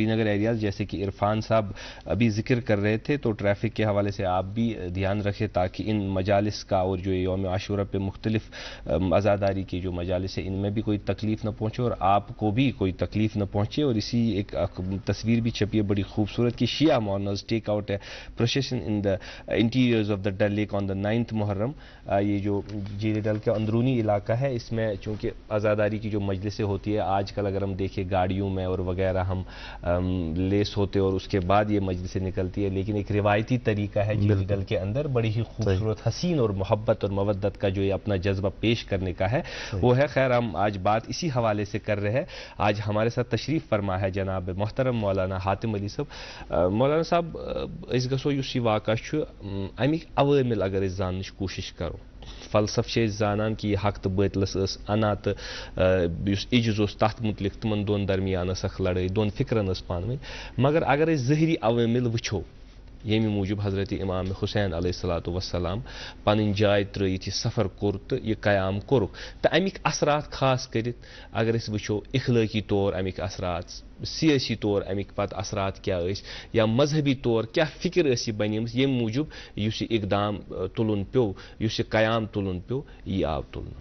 Srinagar areas, जैसे कि इरफान साहब अभी जिक्र कर रहे थे, तो ट्रैफिक के हवाले से आप भी ध्यान रखें ताकि इन मजालिस का और जो यौम आशूरा पे मुख्तलिफ अज़ादारी की जो मजालिस है इनमें भी कोई तकलीफ न पहुँचे और आपको भी कोई तकलीफ न पहुँचे। और इसी एक तस्वीर भी छपी है बड़ी खूबसूरत कि Shia mourners take out a procession in the interiors of the Dal lake on the ninth Muharram. ये जो जीरे डल का अंदरूनी इलाका है, इसमें चूँकि आज़ादारी की जो मजलिसें होती है आजकल अगर हम देखें गाड़ियों में और वगैरह हम आम, लेस होते और उसके बाद ये मजलिसें निकलती है, लेकिन एक रिवायती तरीका है जीरे डल के अंदर बड़ी ही खूबसूरत हसीन और मोहब्बत और मवद्दत का जो ये अपना जज्बा पेश करने का है वो है। खैर हम आज बात इसी हवाले से कर रहे हैं। आज हमारे साथ तशरीफ फरमा है जनाब मोहतरम मौलाना हातिम अली साहब। मौलाना साहब इस गसो युस यह वाक़ा अमिक अवामिल अगर इस जानने की कोशिश करो, फलसफ से जानान कि हक तो बातिलस अना तो इज्ज तथ मुतलिक तमन दोन दरमियान अख लड़ाई दोन फिक्रन पान वन, मगर अगर ज़हरी अवामिल वुछो येमि मूजूब हजरत इमाम हुसैन अलैहिस्सलातु वस्सलाम पन जाय त्रयित यह सफ़र कोर तो यह कयाम कोरुक तो अमिक असरात खास कर अगर अस वुछो इखलाकी तौर अमिक असरात, सियासी तौर अमिक पत असरात क्या या मजहबी तौर क्या फिक्र बनीम ये मूजूब युस इकदाम तुलन प्यो युस कयाम तुलन प्यो यह आव तुलन।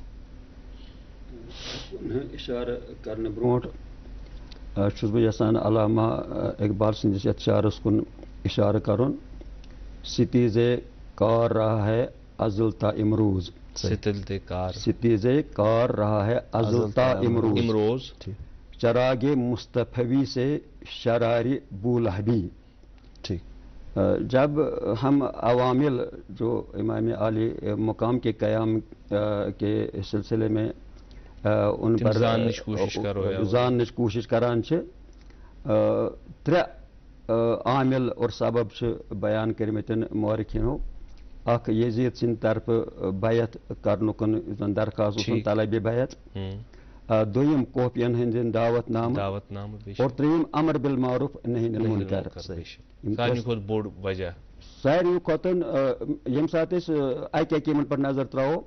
इशारा करने ब्रोट छुस बह यसान अलामा इकबाल सिंदिस यथ शारस कुन इशारा करुन, सितीजे कार रहा है अजुलता इमरूज, सितिलते कार सितीजे कार रहा है अजुलता इमरूज इमरोज, चरागे मुस्तफवी से शरारी बूलहबी। ठीक, जब हम अवामिल जो इमाम आली मुकाम के क़याम के सिलसिले में उन पर जानने की कोशिश करान त्रे आमिल और सबब बयान करमतन मौरखिनो, अख यजीद सिंद तरफ बैत करनुक दरखास्त तलब बैत, दोयम कोपियन हंदिन दावत नाम और त्रीम अमर बिल मारूफ नही अनिल मुनकर। बोड़ वजह सारे खोतन यम सात अक अकीमन पर नजर त्रो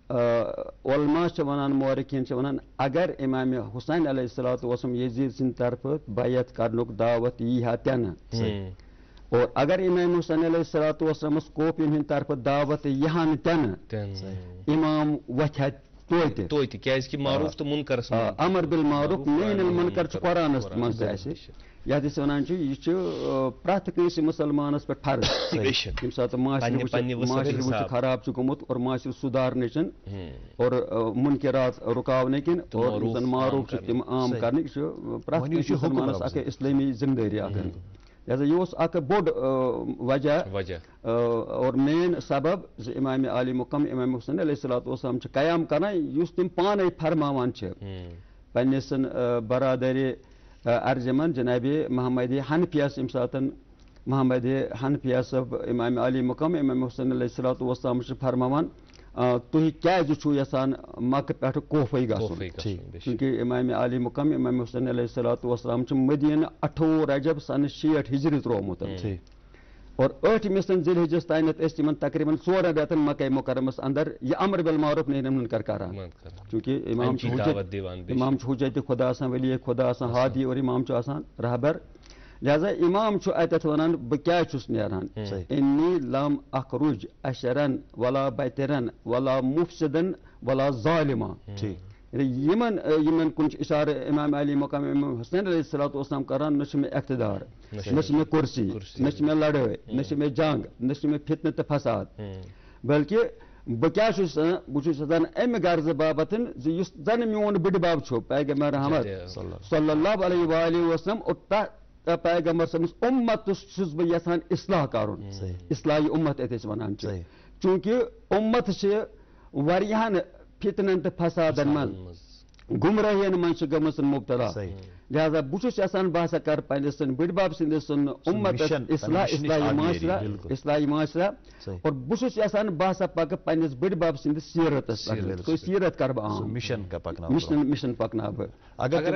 उलमा वन मौरखीन वन अगर इमाम हुसैन अलैहिस्सलातु वस्सलाम यजीद सिंद तरफ बैत करनुक दावत यी हा तन और अगर इमाम हुसैन अलैहिस्सलातु वस्सलाम कोपियन हंद तरफ दावत यहान तन इमाम वथ तोते तोते क्या कि मारूफ तो मुनकर अमर बिल मारूफ नही अनिल मुनकर कुरानस मज यह वन प्रत कंस मुसलमानस पे फर्ज यम सात माशर खराब गुमुत और माशर सुधारने और मुनकरात रुकावने किन और मारूफ तम आम करने प्रत कंस मुसलमानस अख इस्लामी जिम्मेदारी लिहाजा यह बोड़ वजह और मेन सबब इमाम आली मुकम इमाम हुसैन अलैहिस्सलातु वस्सलाम कयाम करना युस तिम पाने फरमावान पन्निस बरादरी अर्जमन जनाब मोहम्मद हनफियास यम सातन मोहम्मद हनफिया सब इमाम आली मुकम इमाम हुसैन अलैहिस्सलातु वस्सलाम फरमावान तुह क्या यसान मक्क पे कोफे क्योंकि इमाम आली मुकम इमाम हुसैन अलैहिस्सलातु वस्सलाम मदीन अठवुह रजब सन शीठ हिजरी त्रोमुत और ठ जिलहिजस तानत तिमन तकरीबन सोलह रेतन मक्का मुकर्रमस अंदर यह अमर बिल मारूफ नहीं मुनकर करान क्योंकि इमाम इमाम हुज्जत खुदा वली खुदा हादी और इमाम रहबर। लिहाजा इमाम अत वन बह क्या नारान इन्नी लम अखरुज अशरन वला बतरन वला मुफसिदन वला ज़ालिमा। यमन यमन कुछ इशार इमाम अली मकाम इमाम हुसैन अलैहिस्सलातु वस्सलाम करान न मे इख्तिदार न मे कुर्सी न मे लड़ाई न मे जंग न मे फितन तो फसाद, बल्कि बह क्या बह अम गर्ज बाबतन जन मोन बड़ बाब पैगम्बर अहमद सल्लल्लाहु अलैहि वसल्लम और पैगम्बर समिस उम्मत बह यसान इस्लाह करुन इस्लाही उम्मत अत वन चूंकि उम्मत वारियाहन फितनन तो फसादन मन गुमराहियन मन गमस मुब्तला। लिहाजा बह बह कर पस बड़ बाब सदिस उम्मत इस्लाही माशरा इस्लाही माशरा और बह बह पक पन्निस बड़ बाब सदिस सीरत सीरत कर बह आम मिशन मिशन मिशन पकना बह अगर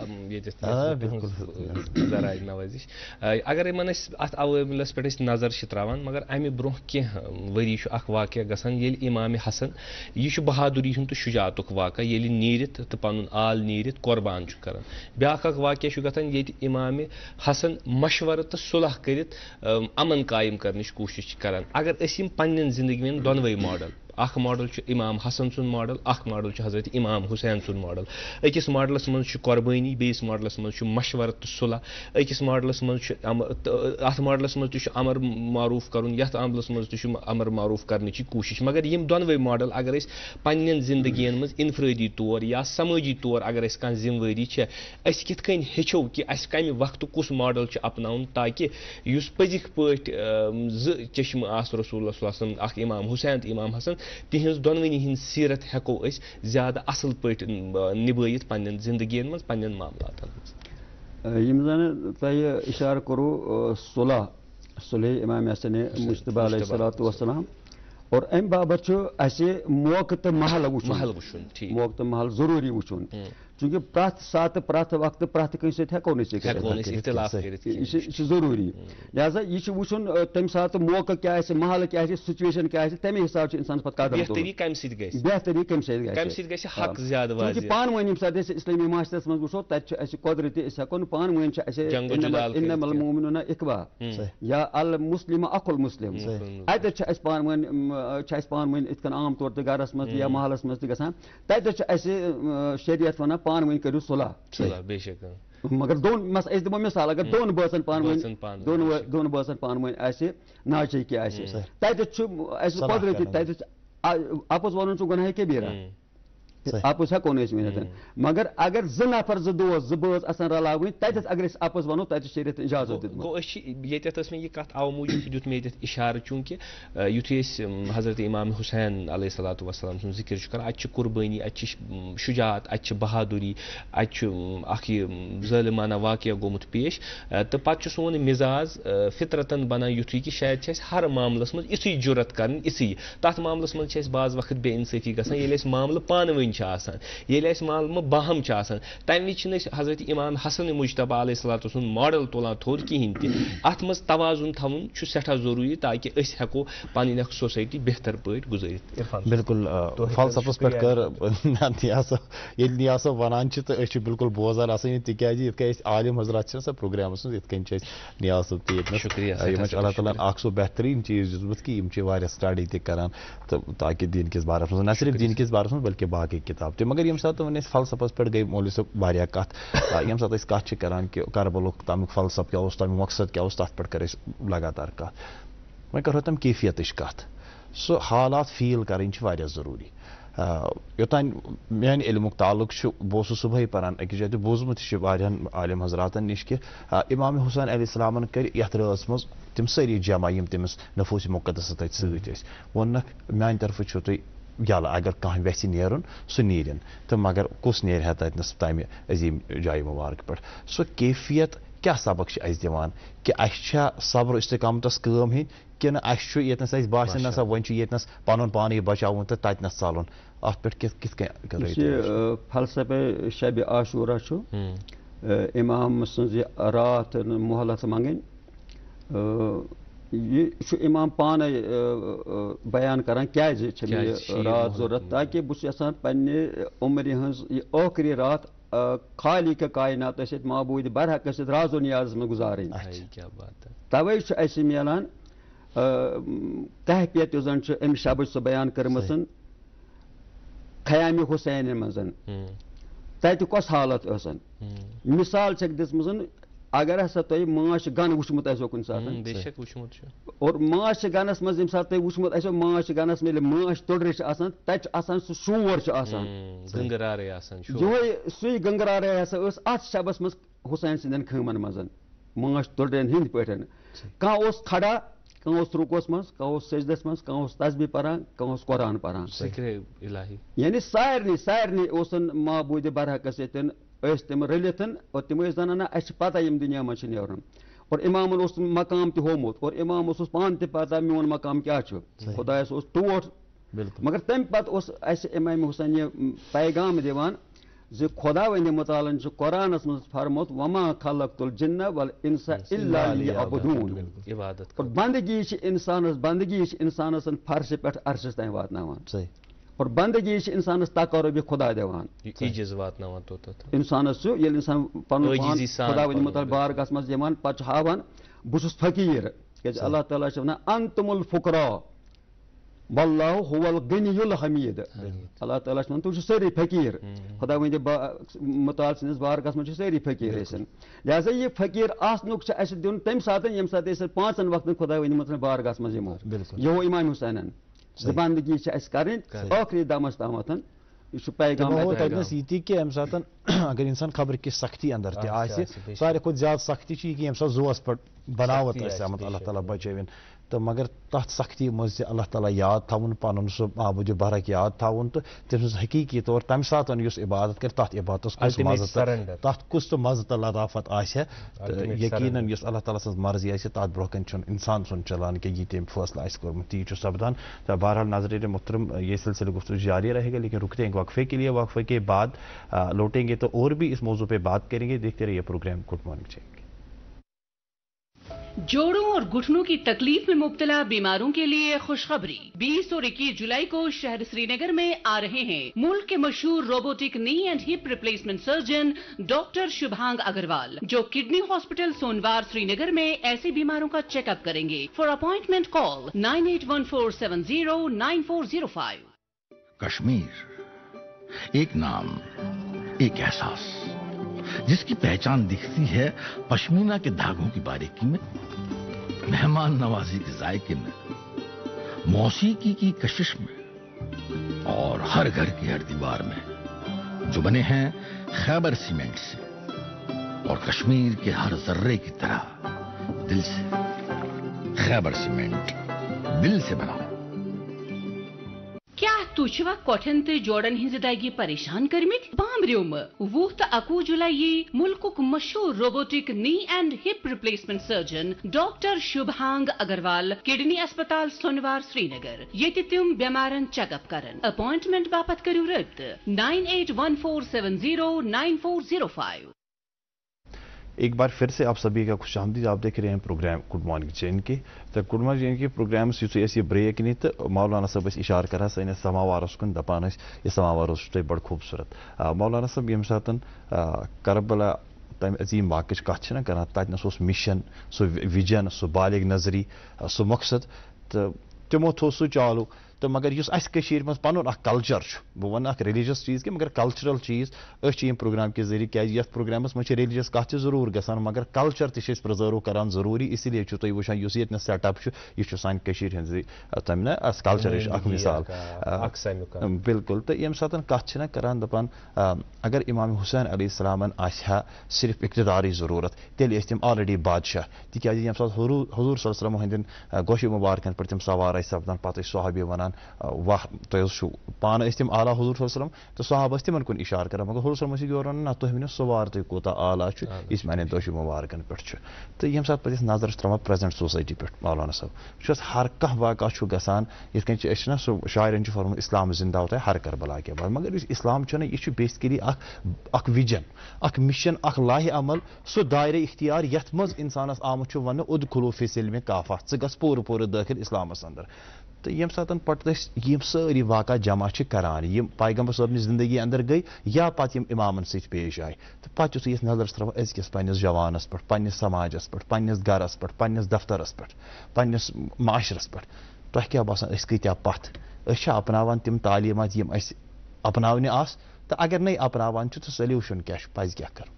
अगर इन अत अवामिलस पे नजर त्रावान मगर अमे ब्रोह कह वरी वाक़ गसान ये इमाम हसन यह बहादुरी तो शुजातुक वाक़ ये नीरित तो पन आल नीरित कुर्बान करान ब्या अख अख वाक्य गठन ये इमाम हसन मशवर तो सुलह कर अमन कायम करने कोशिश करान अगर अस पन्न जिंदगी में दोनवे मॉडल अख मॉडल इमाम हसन सुन मॉडल अख मॉडल हजरत इमाम हुसैन सुन मॉडल अकिस मॉडलस मन कुर्बानी बेस मॉडलस मन मशवर तो सुलह अकिस मॉडलस मन अथ मॉडलस मन अमर मारूफ करुन यथ अमलस मन अमर मारूफ करने की कोशिश मगर यम दोनवे मॉडल अगर अस पन्न जिंदगी मज इनफरादी तौर या समाजी तौर अगर अस कह जिम्मेवारी अस कित कन हेचो कि अस कम वक्त कुस मॉडल अपनाउन ताकि युस पजिक पट ज चश्म आस रसूल सल्लल्लाहु अलैहि वसल्लम इमाम हुसैन इमाम हसन तिहज दोनवनी हिंद सीरत हेको अस ज्यादा असल पट निभायित पन्न जिंदगी मज पन्न मामलातन यम जन तह इशार करो सुलह सुलह इमाम हसन मुज्तबा अलैहिस्सलातु वस्सलाम और अम बाबत मौक तो महल महल वुचुन मौक तो महल जरूरी वुचुन चूंकि प्रथ सात प्रथ वक्त प्रथ कस हेको जरूरी लिहाजा यह वुचुन तम सात मौका क्या महल क्या सिचुएशन क्या तमे हिसाब से इंसान पे कदम बेहतरी कम बेहतरी कम चूंकि पान वन सात इस्लामी माशरस मज वो तक कुदरती हेको पान वन इन्नमल मुमिनूना इख्वा या अल मुस्लिम अकुल मुस्लिम अत पान वन पान वन इत आम तौर तो गरस मज या महलस मज ग तत शरीयत वन पान वन करू सुलह बेशक मगर दोन मस दिमो मिसाल अगर दोन बसन पान वन दोन दोन बसन पान वन आसे नाचे कि आसे तत कुदरती तत आपस वन गुनाह कबीरा आपस हेको वन मगर अगर ज नफर ज दोस ज बज आसान रलावन तत अगर आपस वनो तत शरीयत इजाजत दित मे यह कत अव मूजूब दुत मे इशार चूंकि युथि हजरत इमाम हुसैन अलैहिस्सलातु वस्सलाम सुन जिक्र कर अत कुर्बानी अत शुजात अत बहादुरी अत ज़ालिमाना वाक़या गोमुत पेश तो पे सोन मिजाज फितरतन बनान युथु कि शायद हर मामलस मज इथुई जुरत कर इसी तथ मामलस मज बाज वक्त बे इंसाफी गसान मामल पान वन ये मालूम बहम तम वज हजरत इमाम हसन मुज्तबा अलैहिस्सलातु वस्सलाम मॉडल तुलान थोद कहें तथ मज तवाजुन थवन सठा जरूरी ताकि अस हेको पन सोसाइटी बेहतर पे गुजरित बिल्कुल फलसफस पे कर नियासो वनान तो बिल्कुल बोजान तिकाज ये आलिम हजरात सब प्रोग्राम नियासो शुक्रिया अल्लाह ताला सो बेहतरीन चीज दिसमुत कि स्टडी तरान तो ताकि दीन किस बारे में न सिर्फ दीन किस बारे में बल्कि बाकी किताब ते मगर यम सात वन फलसफस पे गई मौलवी सब वारिया कत यम सात कत करान कि करबलुक तमिक फलसफ क्या तमिक मकसद क्या तथ पे कर लगातार कत वह करो तम कैफियत कत सो हालात फील करें जरूरी योतान मेन इल्मुक ताल्लुक बहुत सुबह पान अकिस जाए बोजमुत आलिम हजरातन निश कि इमाम हुसैन अलैहिस्सलाम कर यथ रास मज तम सारी जमा यम तमिस नफूस मुक़द्दस तत सत वोनक मान तरफ तुम यल अगर कह वेस नेरुन सह नीरन तो मगर कुस नेर है तथनस तमि अजीम जाय मुबारक पे सो कैफियत क्या सबक दिवान कि अ सब्र इस्तिकामतस कम hin कि यतनस बासन नसा वन यतनस पन पान बचावन तो तथनस चलन अत पे कित फलसफे शब आशूरा इमाम सज रात मोहलत मंगन यह इमाम पान बयान करान क्या रात जरूरत ताकि बहुत पन्ने उम्र हज आखिरी रात खाली के कायनात महबूद बरहक राजो नियाज में गुजारें तवे मिलान कैफियत जन अम शब सह बयान कर्म खयाम हुसैन मजन तत कस हालत मिसाल दिम अगर हसा तुम माश गन वुचमुत कुन सात और माश गनस मज यम सात वुचमुत माश गनस मेले माश तोड़े तत सह शोर ये सु गंगरारे अत शबस मज हुसैन सिंदन खमन मज माश तोड़न हिंद पे कह खड़ा कह रुकोस मज कह सजदस मज कह तस्बीह परान कह कुरान परान यानी सारनी सारनी महबूद बरहकस तम रलिथन और तम जाना अस पता यम दुनिया मज नेरन और इमाम मकाम तोमुत और इमाम पान त पता मोन मकाम क्या खुदायस टोट मगर तम पे इमाम हुसैन यह पैगाम दिवान ज खुदा वन मुतालन कुरानस मज फरमोत वमा खलक़तुल जिन्न वल इंसा इल्ला लियअबुदून और बंदगी इंसानस बंदगी इंसानस फर्श पे अर्शस तम वातनावान और बंदगी इंसान तकर्रुब खुदा दिवान इंसान इंसान खुदा मुतल बारगाहस मज दिवान पे हावान बहु फकीर अल्लाह ताला वन अंतुमुल फुकरा वल्लाहु हुवल गनियुल हमीद अल्लाह ताला वन तुम सारी फकीर खुदा वन मुताल सस बारगाहस मज सारी फकीर लिहाजा यह फकीर आसनुक दिन तम सात यम सात पांचन वक्तन खुदा वन बारगाहस मज यमो यो इमाम हुसैन बंदगी आखिरी दमस तमत पैगाम अगर इंसान खबर कि सख्ती अंदर सारे खुद ज्यादा सख्ती ये जोस पे बनावत अल्लाह ताला बचन तो मगर तथ सख्ती मज अल्लाह ताला याद थवन पन सह आबुज बरक याद थवन तो तम हकीकी तौर तम सात इबादत कर तथ इबादत तथ कुछ तो मज़ तो लताफत आसे यकीनन अल्लाह ताला सज मर्जी आसे तथ ब्रोह कन इंसान सुन चलान कि यह तम फैसला कोर्मुत ती सपदान तो बहरहाल नाज़रीन मोहतरम ये सिलसिला गुफ्तगू जारी रहेगा लेकिन रुकते हैं वक्फे के लिए वक्फे के बाद लौटेंगे तो और भी इस मौजू पे बात करेंगे। देखते रहिए प्रोग्राम गुड मॉर्निंग चेक। जोड़ों और घुटनों की तकलीफ में मुब्तला बीमारों के लिए खुशखबरी। बीस और इक्कीस जुलाई को शहर श्रीनगर में आ रहे हैं मुल्क के मशहूर robotic knee and hip replacement surgeon doctor Shubhang Agarwal, जो किडनी हॉस्पिटल सोनवार श्रीनगर में ऐसे बीमारों का चेकअप करेंगे। For appointment call nine eight one four seven zero nine four zero five. Kashmir एक नाम, एक एहसास, जिसकी पहचान दिखती है पश्मीना के धागों की बारीकी में, मेहमान नवाजी के जायके में, मौसीकी की कशिश में और हर घर की हर दीवार में, जो बने हैं खैबर सीमेंट से और कश्मीर के हर जर्रे की तरह दिल से। खैबर सीमेंट, दिल से बनाओ। क्या तुछवा कोठन ते जोड़न हिंज दागी परेशान करमित बामरियोम वो तो अकू जुलाई मुल्कुक मशहूर robotic knee and hip replacement surgeon doctor Shubhang Agarwal kidney अस्पताल सोनवार श्रीनगर ये तुम बेमारन चेकअप करन। अपॉइंटमेंट बापत करू रब्त nine eight one four seven zero nine four zero five. एक बार फिर से आप सभी का खुशामदीद। आप देख रहे हैं प्रोग्राम गुड मॉर्निंग चैन के तो गुड मॉर्निंग चैन के प्रोग्राम यह ब्रेक नी तो मौलाना साहब इशार कर सैनिस समावारस कुन दपान यह समावार तुम बड़ खूबसूरत। मौलाना साहब यम सात करबला तम अजीम वाक़ कत कर तत नस मिशन सो विजन सो बालिग नजरी सो मकसद तो तमो थो सह चालू तो मगर युस अस मज पन कल्चर बह वन रिलीजियस चीज़ कि मगर कल्चरल चीज़ अम प्रोग्राम के जरिए क्या प्रोग्रामस मज रिलीजियस कत जरूर ग मगर कल्चर ते प्रिजर्व करान जरूरी इसलिए तुम वुचान युस ये सेटअप यह सान तम ना कल्चर मिसाल बिल्कुल तो यम सात कत करान दपान अगर इमाम हुसैन अलैहिस्सलामन आहा सिर्फ इक़्तिदारी ज़रूरत तेल तम ऑलरेडी बादशाह तिक यम सात हुजूर सल्लल्लाहु अलैहि वसल्लम हंदिन गोशो मुबारकन पर तम सवार सपदान पे सहाबी वन वाह तुम पान तम आला हुजूर सल्लल्लाहु अलैहि वसल्लम तो सहाब तिमन कुन इशार कर मगर हुजूर सल्लल्लाहु अलैहि वसल्लम ना तुम वन सवार तुम कोता आला इस माने दोशो मुबारकन पे तो यम सात पे नजर त्रावान प्रेजेंट सोसाइटी पे मौलाना साहब हर कह वाक़ा गसान ये ना सो शायरन फरमोत इस्लाम जिंदा होता है हर करबला के बाद मगर इस्लाम यह बेसिकली अख विजन अख मिशन अख लाह अमल सो दायरे इख्तियार यथ मज इंसानस आमुत वन उदखुलू फी सिल्म काफा ग पूर पूर दाखिल इस्लामस अंदर तो यम सात पे यम सारी वाक़ा जमा करान यम पैगम्बर साहब जिंदगी अंदर गई या पे इमामन सत पेश आए तो पे ये नजर त्रावान अजकिस पन्निस जवानस पे पन्निस समाजस पे पन्निस गरस पे पन्निस दफ्तरस पे पन्निस माशरस पे तुह क्या बसान अस कत्या पथ अपनावान तिम तालीमात यम अस अपनावने आस तो अगर नहीं अपनावान तो सल्यूशन क्या पज क्या कर।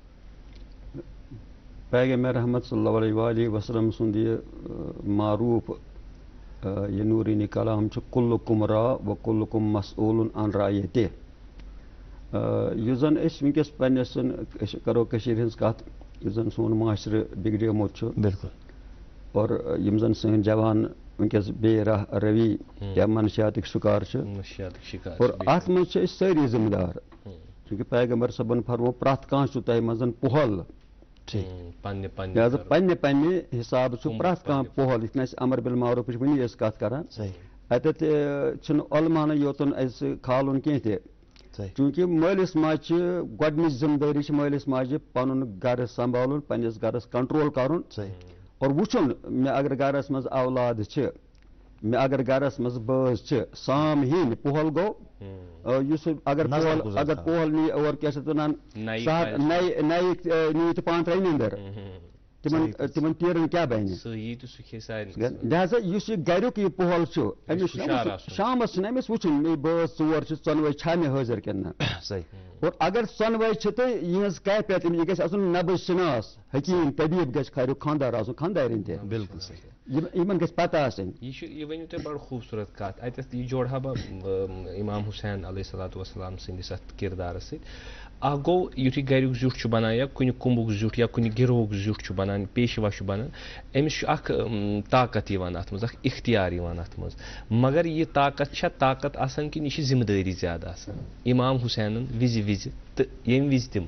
पैगम्बर रहमत सल्लल्लाहु अलैहि वसल्लम सुंद मारूफ ये नूरीनी कलाम कुल्लुकुम रा व कुल्लुकुम मसऊलुन अन रायते यु जन वनकस पन्नस करो कशीर हिंस कत यु जन सोन माशर बिगड़ियोमुत बिल्कुल और यम जन सन जवान वनकस बेराह रवि या मनशियातिक शिकार और अत मज सारी जिम्मेदार चूँकि पैगम्बर सबन फरमो प्रत कह तह मजन पुहल लिहाजा पन्ने पन्ने हिसाब प्रत कह पुहल इत अमर बिल मारूफ वनी कत कर अत उलमान योतन खालन कह चूँकि मालिस माज गोडनिच जिम्मेदारी मालिस माज पन गर संभाल पन्निस गरस कंट्रोल कर और वुचन मे अगर गरस मज औलाद मे अगर गरस मज बज शाम हिन पोहल गो अगर पोहल अगर पोहल नी और क्या नई नई नी तो पान त्री निंदर तिमन तिमन तीरन क्या बने लिहाजा गरुक यह पोहल शामस अमिस वुचन मे बज चोर चनवे छा मे हाजिर कन और अगर चनवे तो यह कैफियत यह गि नब शनास हकीम तबीब गि खर खानदार आसन खानदारिन ते बिल्कुल यमन गि पता यह वन तुम बड़ खूबसूरत कत अत यह जोड़ा बह इमाम हुसैन अलैहिस्सलातु वस्सलाम सिंदिस अत किरदार सह गो युथी गरुक जुट बनान या कुन कुंबुक जुट या कुन गिरोह जुट बनान पेशवा बनान अमिस ताकत अत मज इख्तियार अत मज मगर यह ताकत छा ताकत आसान कि यह जिम्मेदारी ज्यादा आसान इमाम हुसैन विज विज तो यम विज तिम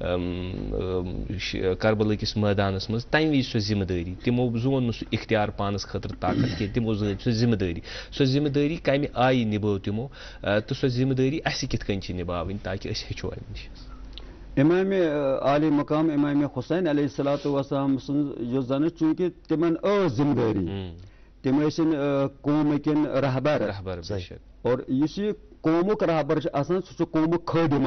करबल किस मैदानस मज तम वि सो जिम्मेदारी तिमो जोन न सह इख्तियार पानस खतर ताकत कह तिमो जन सो जिम्मेदारी सो जिम्मेदारी कम आई निभो तिमो तो सो जिम्मेदारी अस कित कन निभावन ताकि अस हेचो अमि नश इमाम आली मकाम इमाम हुसैन अलैहिस्सलातु वस्सलाम जो जन चूंकि तिमन जिम्मेदारी तिम कौम किन रहबर रहबर और इस कौमुक रहबर सह कौमुक खदिम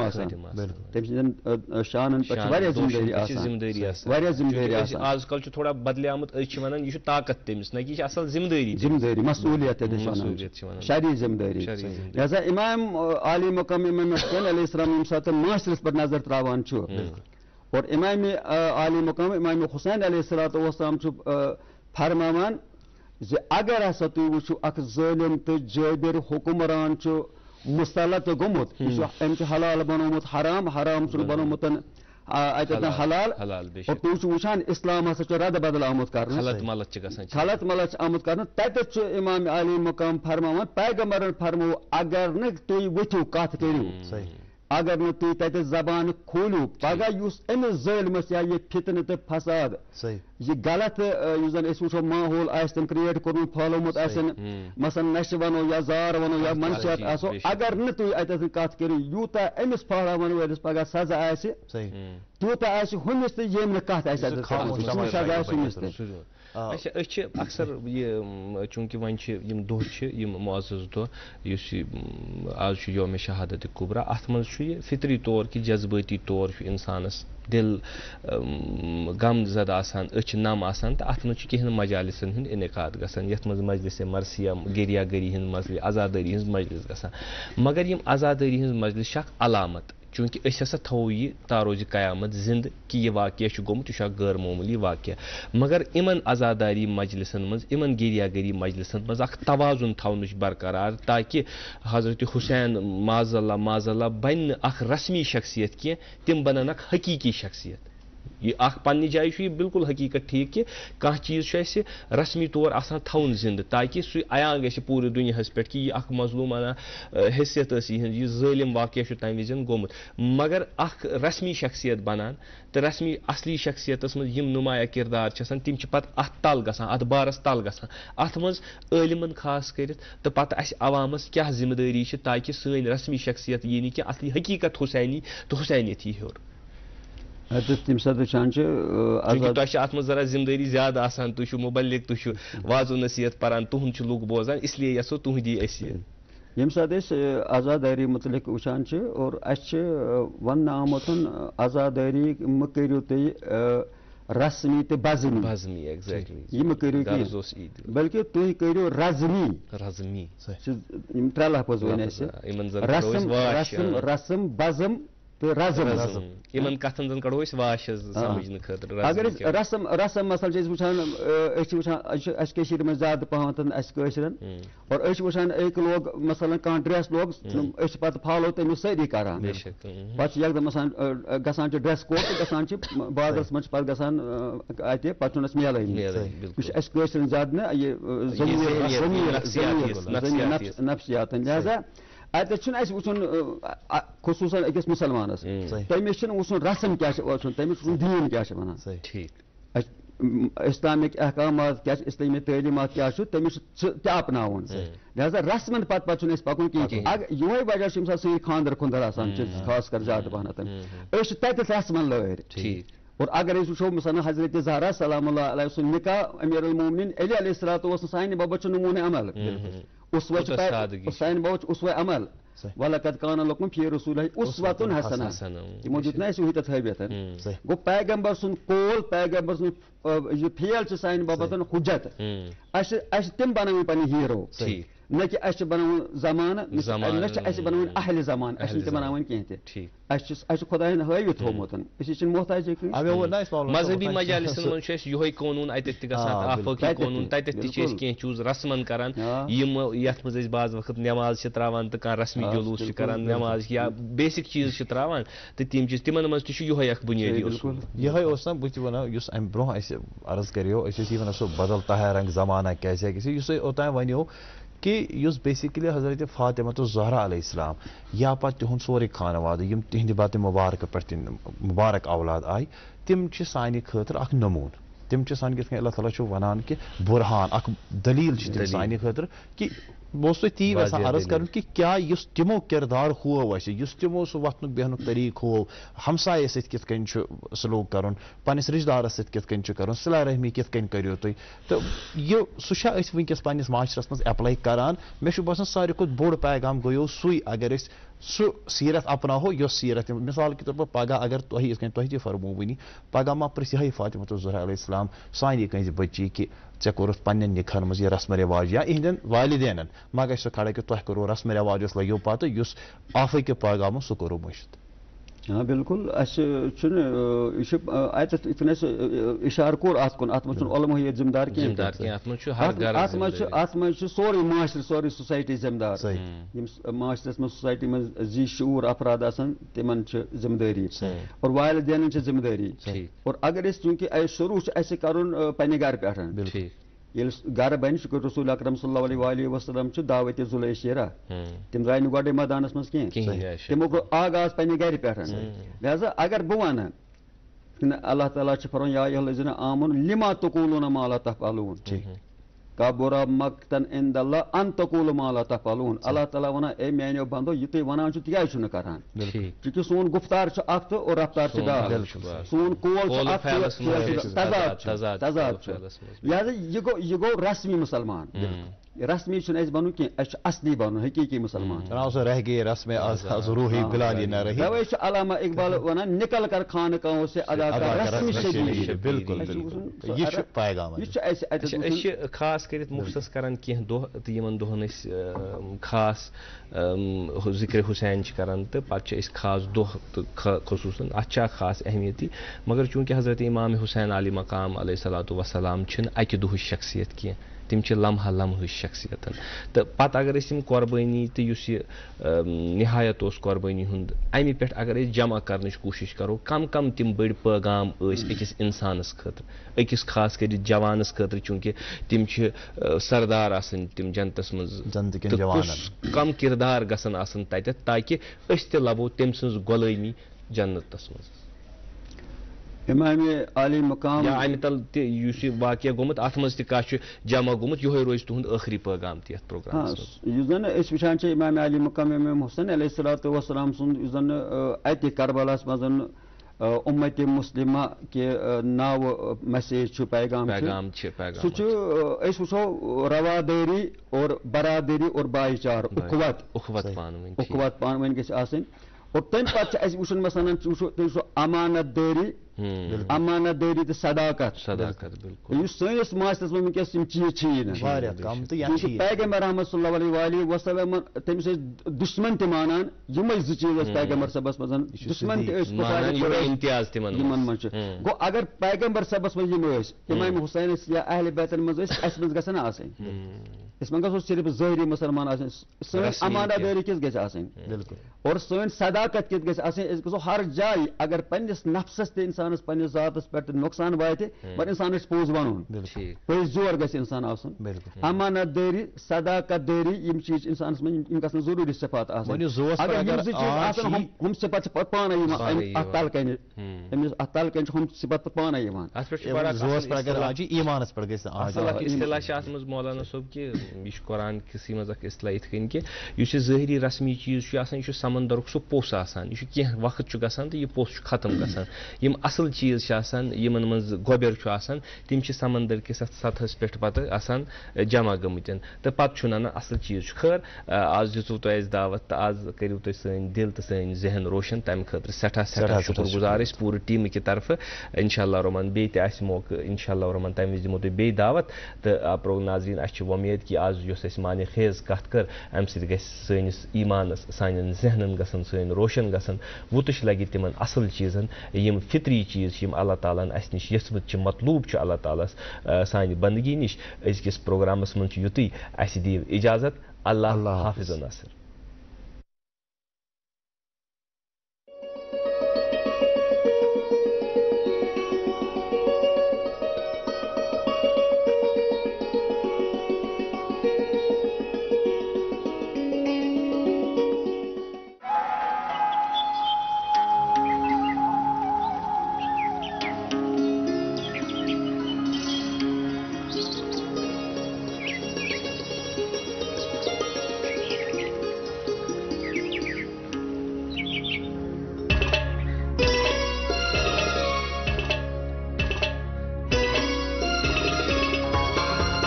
तम शान जिम्मेदारी आजकल थोड़ा बदले आमुत वन यह ताकत तमिस न कि असल जिम्मेदारी जिम्मेदारी मसूलियत शरी जिम्मेदारी लिहाजा इमाम आली मकाम इमाम हुसैन अलैहिस्सलाम यम सात माशरस पर नजर त्रावान और इमाम आली मकाम इमाम हुसैन अलैहिस्सलातु वस्सलाम फरमावान अगर हसा तुम वो अख जालिम तो जाबिर हुक्मरान मुसलत गोमुत अम हलाल बनोमुत हराम हराम बनोमुत हलाल और तुम वुचान इस्लाम हसा रद बदल आमुत कर खलत मलत आमुत कर तत इमाम आली मकाम फरमावान पैगंबरन फरमो अगर न तुम वथु कत करू अगर न तुम तत जबान खोलू पगह अमिस जालिमस या ये फितन तो फसाद यह गलत वो माहौल तम क्रिएट कोर्मुत फहलोमुत मसन नश वनो या जार वनो या मनशियत आसो अगर न तुम अत कत करू यूता अमिस फहलावन वलिस पगह सजा आस तूत हुमिस तो यम कत सजा हुमिस अच्छा अक्सर ये चूंकि वन दह मुअज़्ज़ज़ दह आज योम शहादत कुबरा अत मज फितरी तौर कि जज्बाती तौर इंसानस दिल गम जद आसान अच नम आसान तो अत मज कहें मजालिसन हूं इनकाद गसान यथ मज मजलिस मरसिया गिरिया गरी हंद मजलिस आज़ादारी हंज मजलिस गसान मगर यम आज़ादारी हंज मजलिस शक अलामत चूंकि अस हसा थो यह तारोज कयामत जिंद कि यह वाक़या गोमुत यह गैर मामूली वाक़या मगर इमन आज़ादारी मजलिसन मज इमन गिरियागरी मजलिसन मज अख तवाजुन थवन बरकरार ताकि हजरत हुसैन माज़ल्ला माज़ल्ला बन अख रस्मी शख्सियत की तिम बनन अख हकीकी शख्सियत यह अख पन्नी जाय यह बिल्कुल हकीकत ठीक कि कह चीज़ रस्मी तौर आसान थवन जिंद ताकि सह अयान गि पूरे दुनिया पे कि यह अख मजलूमाना हैसियत यह जालिम वाक़या तम विज गोमुत मगर अख रस्मी शख्सियत बनान तो रस्मी असली शख्सियत मज यम नुमाया किरदार तम पत अत तल गसान अत बारस तल गसान अत मज आलिमन खास कर तो पत अस अवामस क्या जिम्मेदारी ताकि सन रस्मी शख्सियत यी कि असली हकीकत हुसैनी तो हुसैनियत यी हर तम सचान अत मज जरा जिम्मेदारी ज्यादा आसान तुम मुबल्लिग तुम वाजो नसीहत पान तुहद लूक बोजान इसलिए यसो तुहदी हैसियत यम सात आज़ादारी मुतलिक वुचान और अस वन आमुत आज़ादारी मह करू तुम रस्मी तो बज़मी बज़मी एग्जैक्टली यह मह करू बल्कि तुम करू रज़मी रज़मी त्रे लफ्ज़ वन रस्म रस्म बज़म तो रज़म इन कथन जन कड़ो वाश समझने खतर अगर रस्म रस्म मसल वुचान वुचान मे ज्यादा पहन अशरन और वुचान एक लोग मसलन कह ड्रेस लोग पे फॉलो तमिस सारी करान पे एकदम गसान ड्रेस कोड तो गसान बादरस मज पे गसान अत पे मिलान ज्यादा न ये नफ्सियात लिहाजा अत वुचन खुसूसन अकिस मुसलमानस तमिस वुचन रस्म क्या तमिस दीन क्या वन इस्लामिक अहकामात क्या इस्लामी तलीमात क्या तमिस ते अपनावन लिहाजा रस्मन पत पे पकुन कह ये वजह सन खानदर खुंदर खास कर ज्यादा पहन तत रस्मन लर और अगर वो मिसाल हजरत ज़हरा सलामुल्लाह अलैहा सुन निकाह अमीरुल मोमिनीन अली अलैहिस्सलातु वस्सलाम बाबा नमूने अमल उसवा साइन बाबा उसवा अमल वलकद कान लकुम फी रसूलिही उस्वतुन हसना यमो दित ना वही थबियत गो पैगंबर सुन कोल पैगंबर सुन ये फेल छ साइन बाबा हुज्जत अस अस तिम बनावी पनी हीरो न कि अस बनावन जमान न अस बनावन अहल जमान अस त बनावन कहीं ठीक अस अस खुदायन हवित होमतन अस छ मोहताज अबे वो ना मजहबी मजालिसन मन छ योय कानून अत त गसान आफकी कानून तत त छ के चूज रस्मन करन यम यथ मज बाज वक्त नमाज छ त्रावन त का रस्मी जुलूस छ करन नमाज या बेसिक चीज छ त्रावन त तीम चीज तिमन मज छ योय अख बुनियादी उसूल यह ओस ना बुत वना युस अम ब्रो अस अर्ज करियो अस छी वना सो बदलता है रंग जमाना कैसे किसी युस ओता वनियो कि युस बेसिकली हजरत फातिमा तो ज़हरा अलैहिस्सलाम या पत तिहुन सोरे खानवाद यम तिहंद बात मुबारक पे मुबारक औलाद आई तिम छ सानि खतर अख नमून तिम छ सान कि अल्लाह ताला छ वनान कि बुरहान अख दलील छ सानि खतर कि बस तो ती वैसा अर्ज कर कि क्या युस तिमो किरदार हो वैसे युस तिमो सो वतन बेहनुक तरीक हो हमसाये सत कित कन छ सलूक करन पनिस रिश्तेदारस सत कित कन छ करन सिला रहमी कित कन करियो तुई तो ये सुशा अस वंकस पनिस माशरस मस अप्लाई करान मे छु बसन सारी को बोड़ पैगाम गयो सुई अगर अस सु सीरत अपना हो यो सीरत मिसाल के तौर पर पगा अगर तुही इसके तुही फरमो वनी पगा मा प्रसिह फातिमा तो ज़हरा अलैहिस्सलाम सानी कहीं बच्ची कि ऐ कोरस पन्न निखन मज रस्म रिवाज या इहदन वालिदैन मा गो खड़ा कि तुह करो रस्म रिवाज लगे पत युस आफे के पैगाम सह करो मुश्त हाँ बिल्कुल इशार कोर अत कुन अत उलमा जिम्मेदार अत मज सोरे माशर सोरे सोसाइटी जिम्मेदार माशरस मज सोसाइटी मज जी शूर अफराद तिमन जिम्मेदारी और वालिदैन जिम्मेदारी और अगर चूंकि शुरू कर पे गर पे गर बन शुक्र रसूल अकरम सल्लल्लाहु अलैहि वसल्लम दावत जुलैशिरा तिम द्राय गोडे मैदानस मज कह तिमो को आगाज पे गर पे लिहाजा अगर बह वन अल्लाह ताला फरमान या अय्युहल्लज़ीना आमनू लिमा तक़ूलूना मा ला तफ़अलून कबुरा मक़तन इंदल्लाह अन तक़ूलू मा ला तफ़अलून अल्लाह ताला वना ए मेनियो बंदो ये तुम वनान छ तिया छु न करान क्योंकि सोन गुफ्तार छ अख और रफ्तार छ दा सोन कोल छ अख तजाद तजाद तजाद लिहाजा ये गो ये गो रस्मी मुसलमान रस्मी बनु कि असली बनु हकीकी मुसलमान रह गए रस्म रूही बिलाली न रही तवे अलामा इकबाल वना निकल कर खानकाहों से अदा कर रस्मी शरीफ बिल्कुल ये पैगाम ये खास कर मुख्तस करान कह दोह तो यमन दोहन खास जिक्र हुसैन करान तो पे खास दोह तो खसूसन अच्छा खास अहमियत मगर चूंकि हजरत इमाम हुसैन अली मकाम अलैहिस्सलातु वस्सलाम अकि दुह शख्सियत कह तिम लम्हा लम्ह शख्सियत तो पत अगर कुर्बानी तो नहायत कुर्बानी हुंद अमि पे अगर जमा कर कोशिश करो कम कम तिम बड़ पैगाम अकिस इंसानस खतर अकिस खास कर जवानस खतर चूंकि तिम सरदार आसन तिम जनतस मज कम किरदार गसन आसन तत ताकि अस ते लबो तम सज गुलामी जन्नतस मज इमाम आली मकाम या अमि तल वाक़या गोमुत अत मज तह जमा गोमुत यो रोज तुंद आखिरी पैगाम तथ प्रोग्राम जन वुचान इमाम आली मकाम इमाम हुसैन अलैहिस्सलातु वस्सलाम सुंद जन अत करबलास मज उम्मत मुस्लिमा के नाव मैसेज पैगाम सह वो रवादारी और बरादरी और भाईचार उखवत उखवत उखवत पान वन गई और तम पे वो मसान वो अमानत दारी अमानत दारी तो सदाकत सदाकत बिल्कुल सैनिस माशरस में वनकस चीज पैगंबर रहमत सल्लल्लाहु अलैहि वसल्लम तम दुश्मन त मानान यम जो चीज पैगंबर सबस मज दुश्मन इम्तियाज मन गो अगर पैगंबर सबस मज इमाम हुसैन या अहल बैतन मज मज गसन इसमें गो सिर्फ ज़ाहिरी मुसलमान सन अमानत दारी किस गल्कुल और सन सदाकत कित गो हर जाय अगर पन्निस नफ्सस ते इंसानस पन्निस जातस पे नुकसान वाते पर इंसान पोज वन पोज जोर गस इंसान आसन अमानत दारी सदाकत दारी यम चीज इंसानस में इन गसन जरूरी सिफात आसन अगर यम चीज आसन हम हम सिफात पाना यमान अतल कन एमिस अतल कन हम सिफात पाना यमान जोस पर अगर आज ईमानस पर गस असल इस्तिलाह शात मज मौलाना साहब के यह कुरान किसी मज इस्ला इत कन कि यह ज़ाहिरी रस्मी चीज़ यह समंदर सह पोस आसान यह कह वक्त गसान तो यह पोस खत्म गसान यम असल चीज़ यमन मज गोबर तम समंदर किस सतहस पे पत आसान जमा गमतन तो पत् ना असल चीज़ खैर आज दितु तुह दावत तो आज करू तुम सन दिल तो सन जहन रोशन तम खतर सठा सठा शुक्र गुजार पूरे टीम कि तरफ इंशाअल्लाह रहमान बे मौके इंशाअल्लाह रहमान तम वि दिमो तुम बे दावत तो प्रो नाजरीन अ उम्मीद कि आज युस माने खेज कत कर अम सस ईमानस सान जहनन गसन सन रोशन गसन वुतश लगे तिमन असल चीज़न यम फितरी चीज़ यम अल्लाह ताला अस निश यस्मत मतलूब अल्लाह ताला सान बंदगी निश अजकिस प्रोग्रामस मन युत अस दीव इजाजत अल्लाह हाफिज़ नासिर।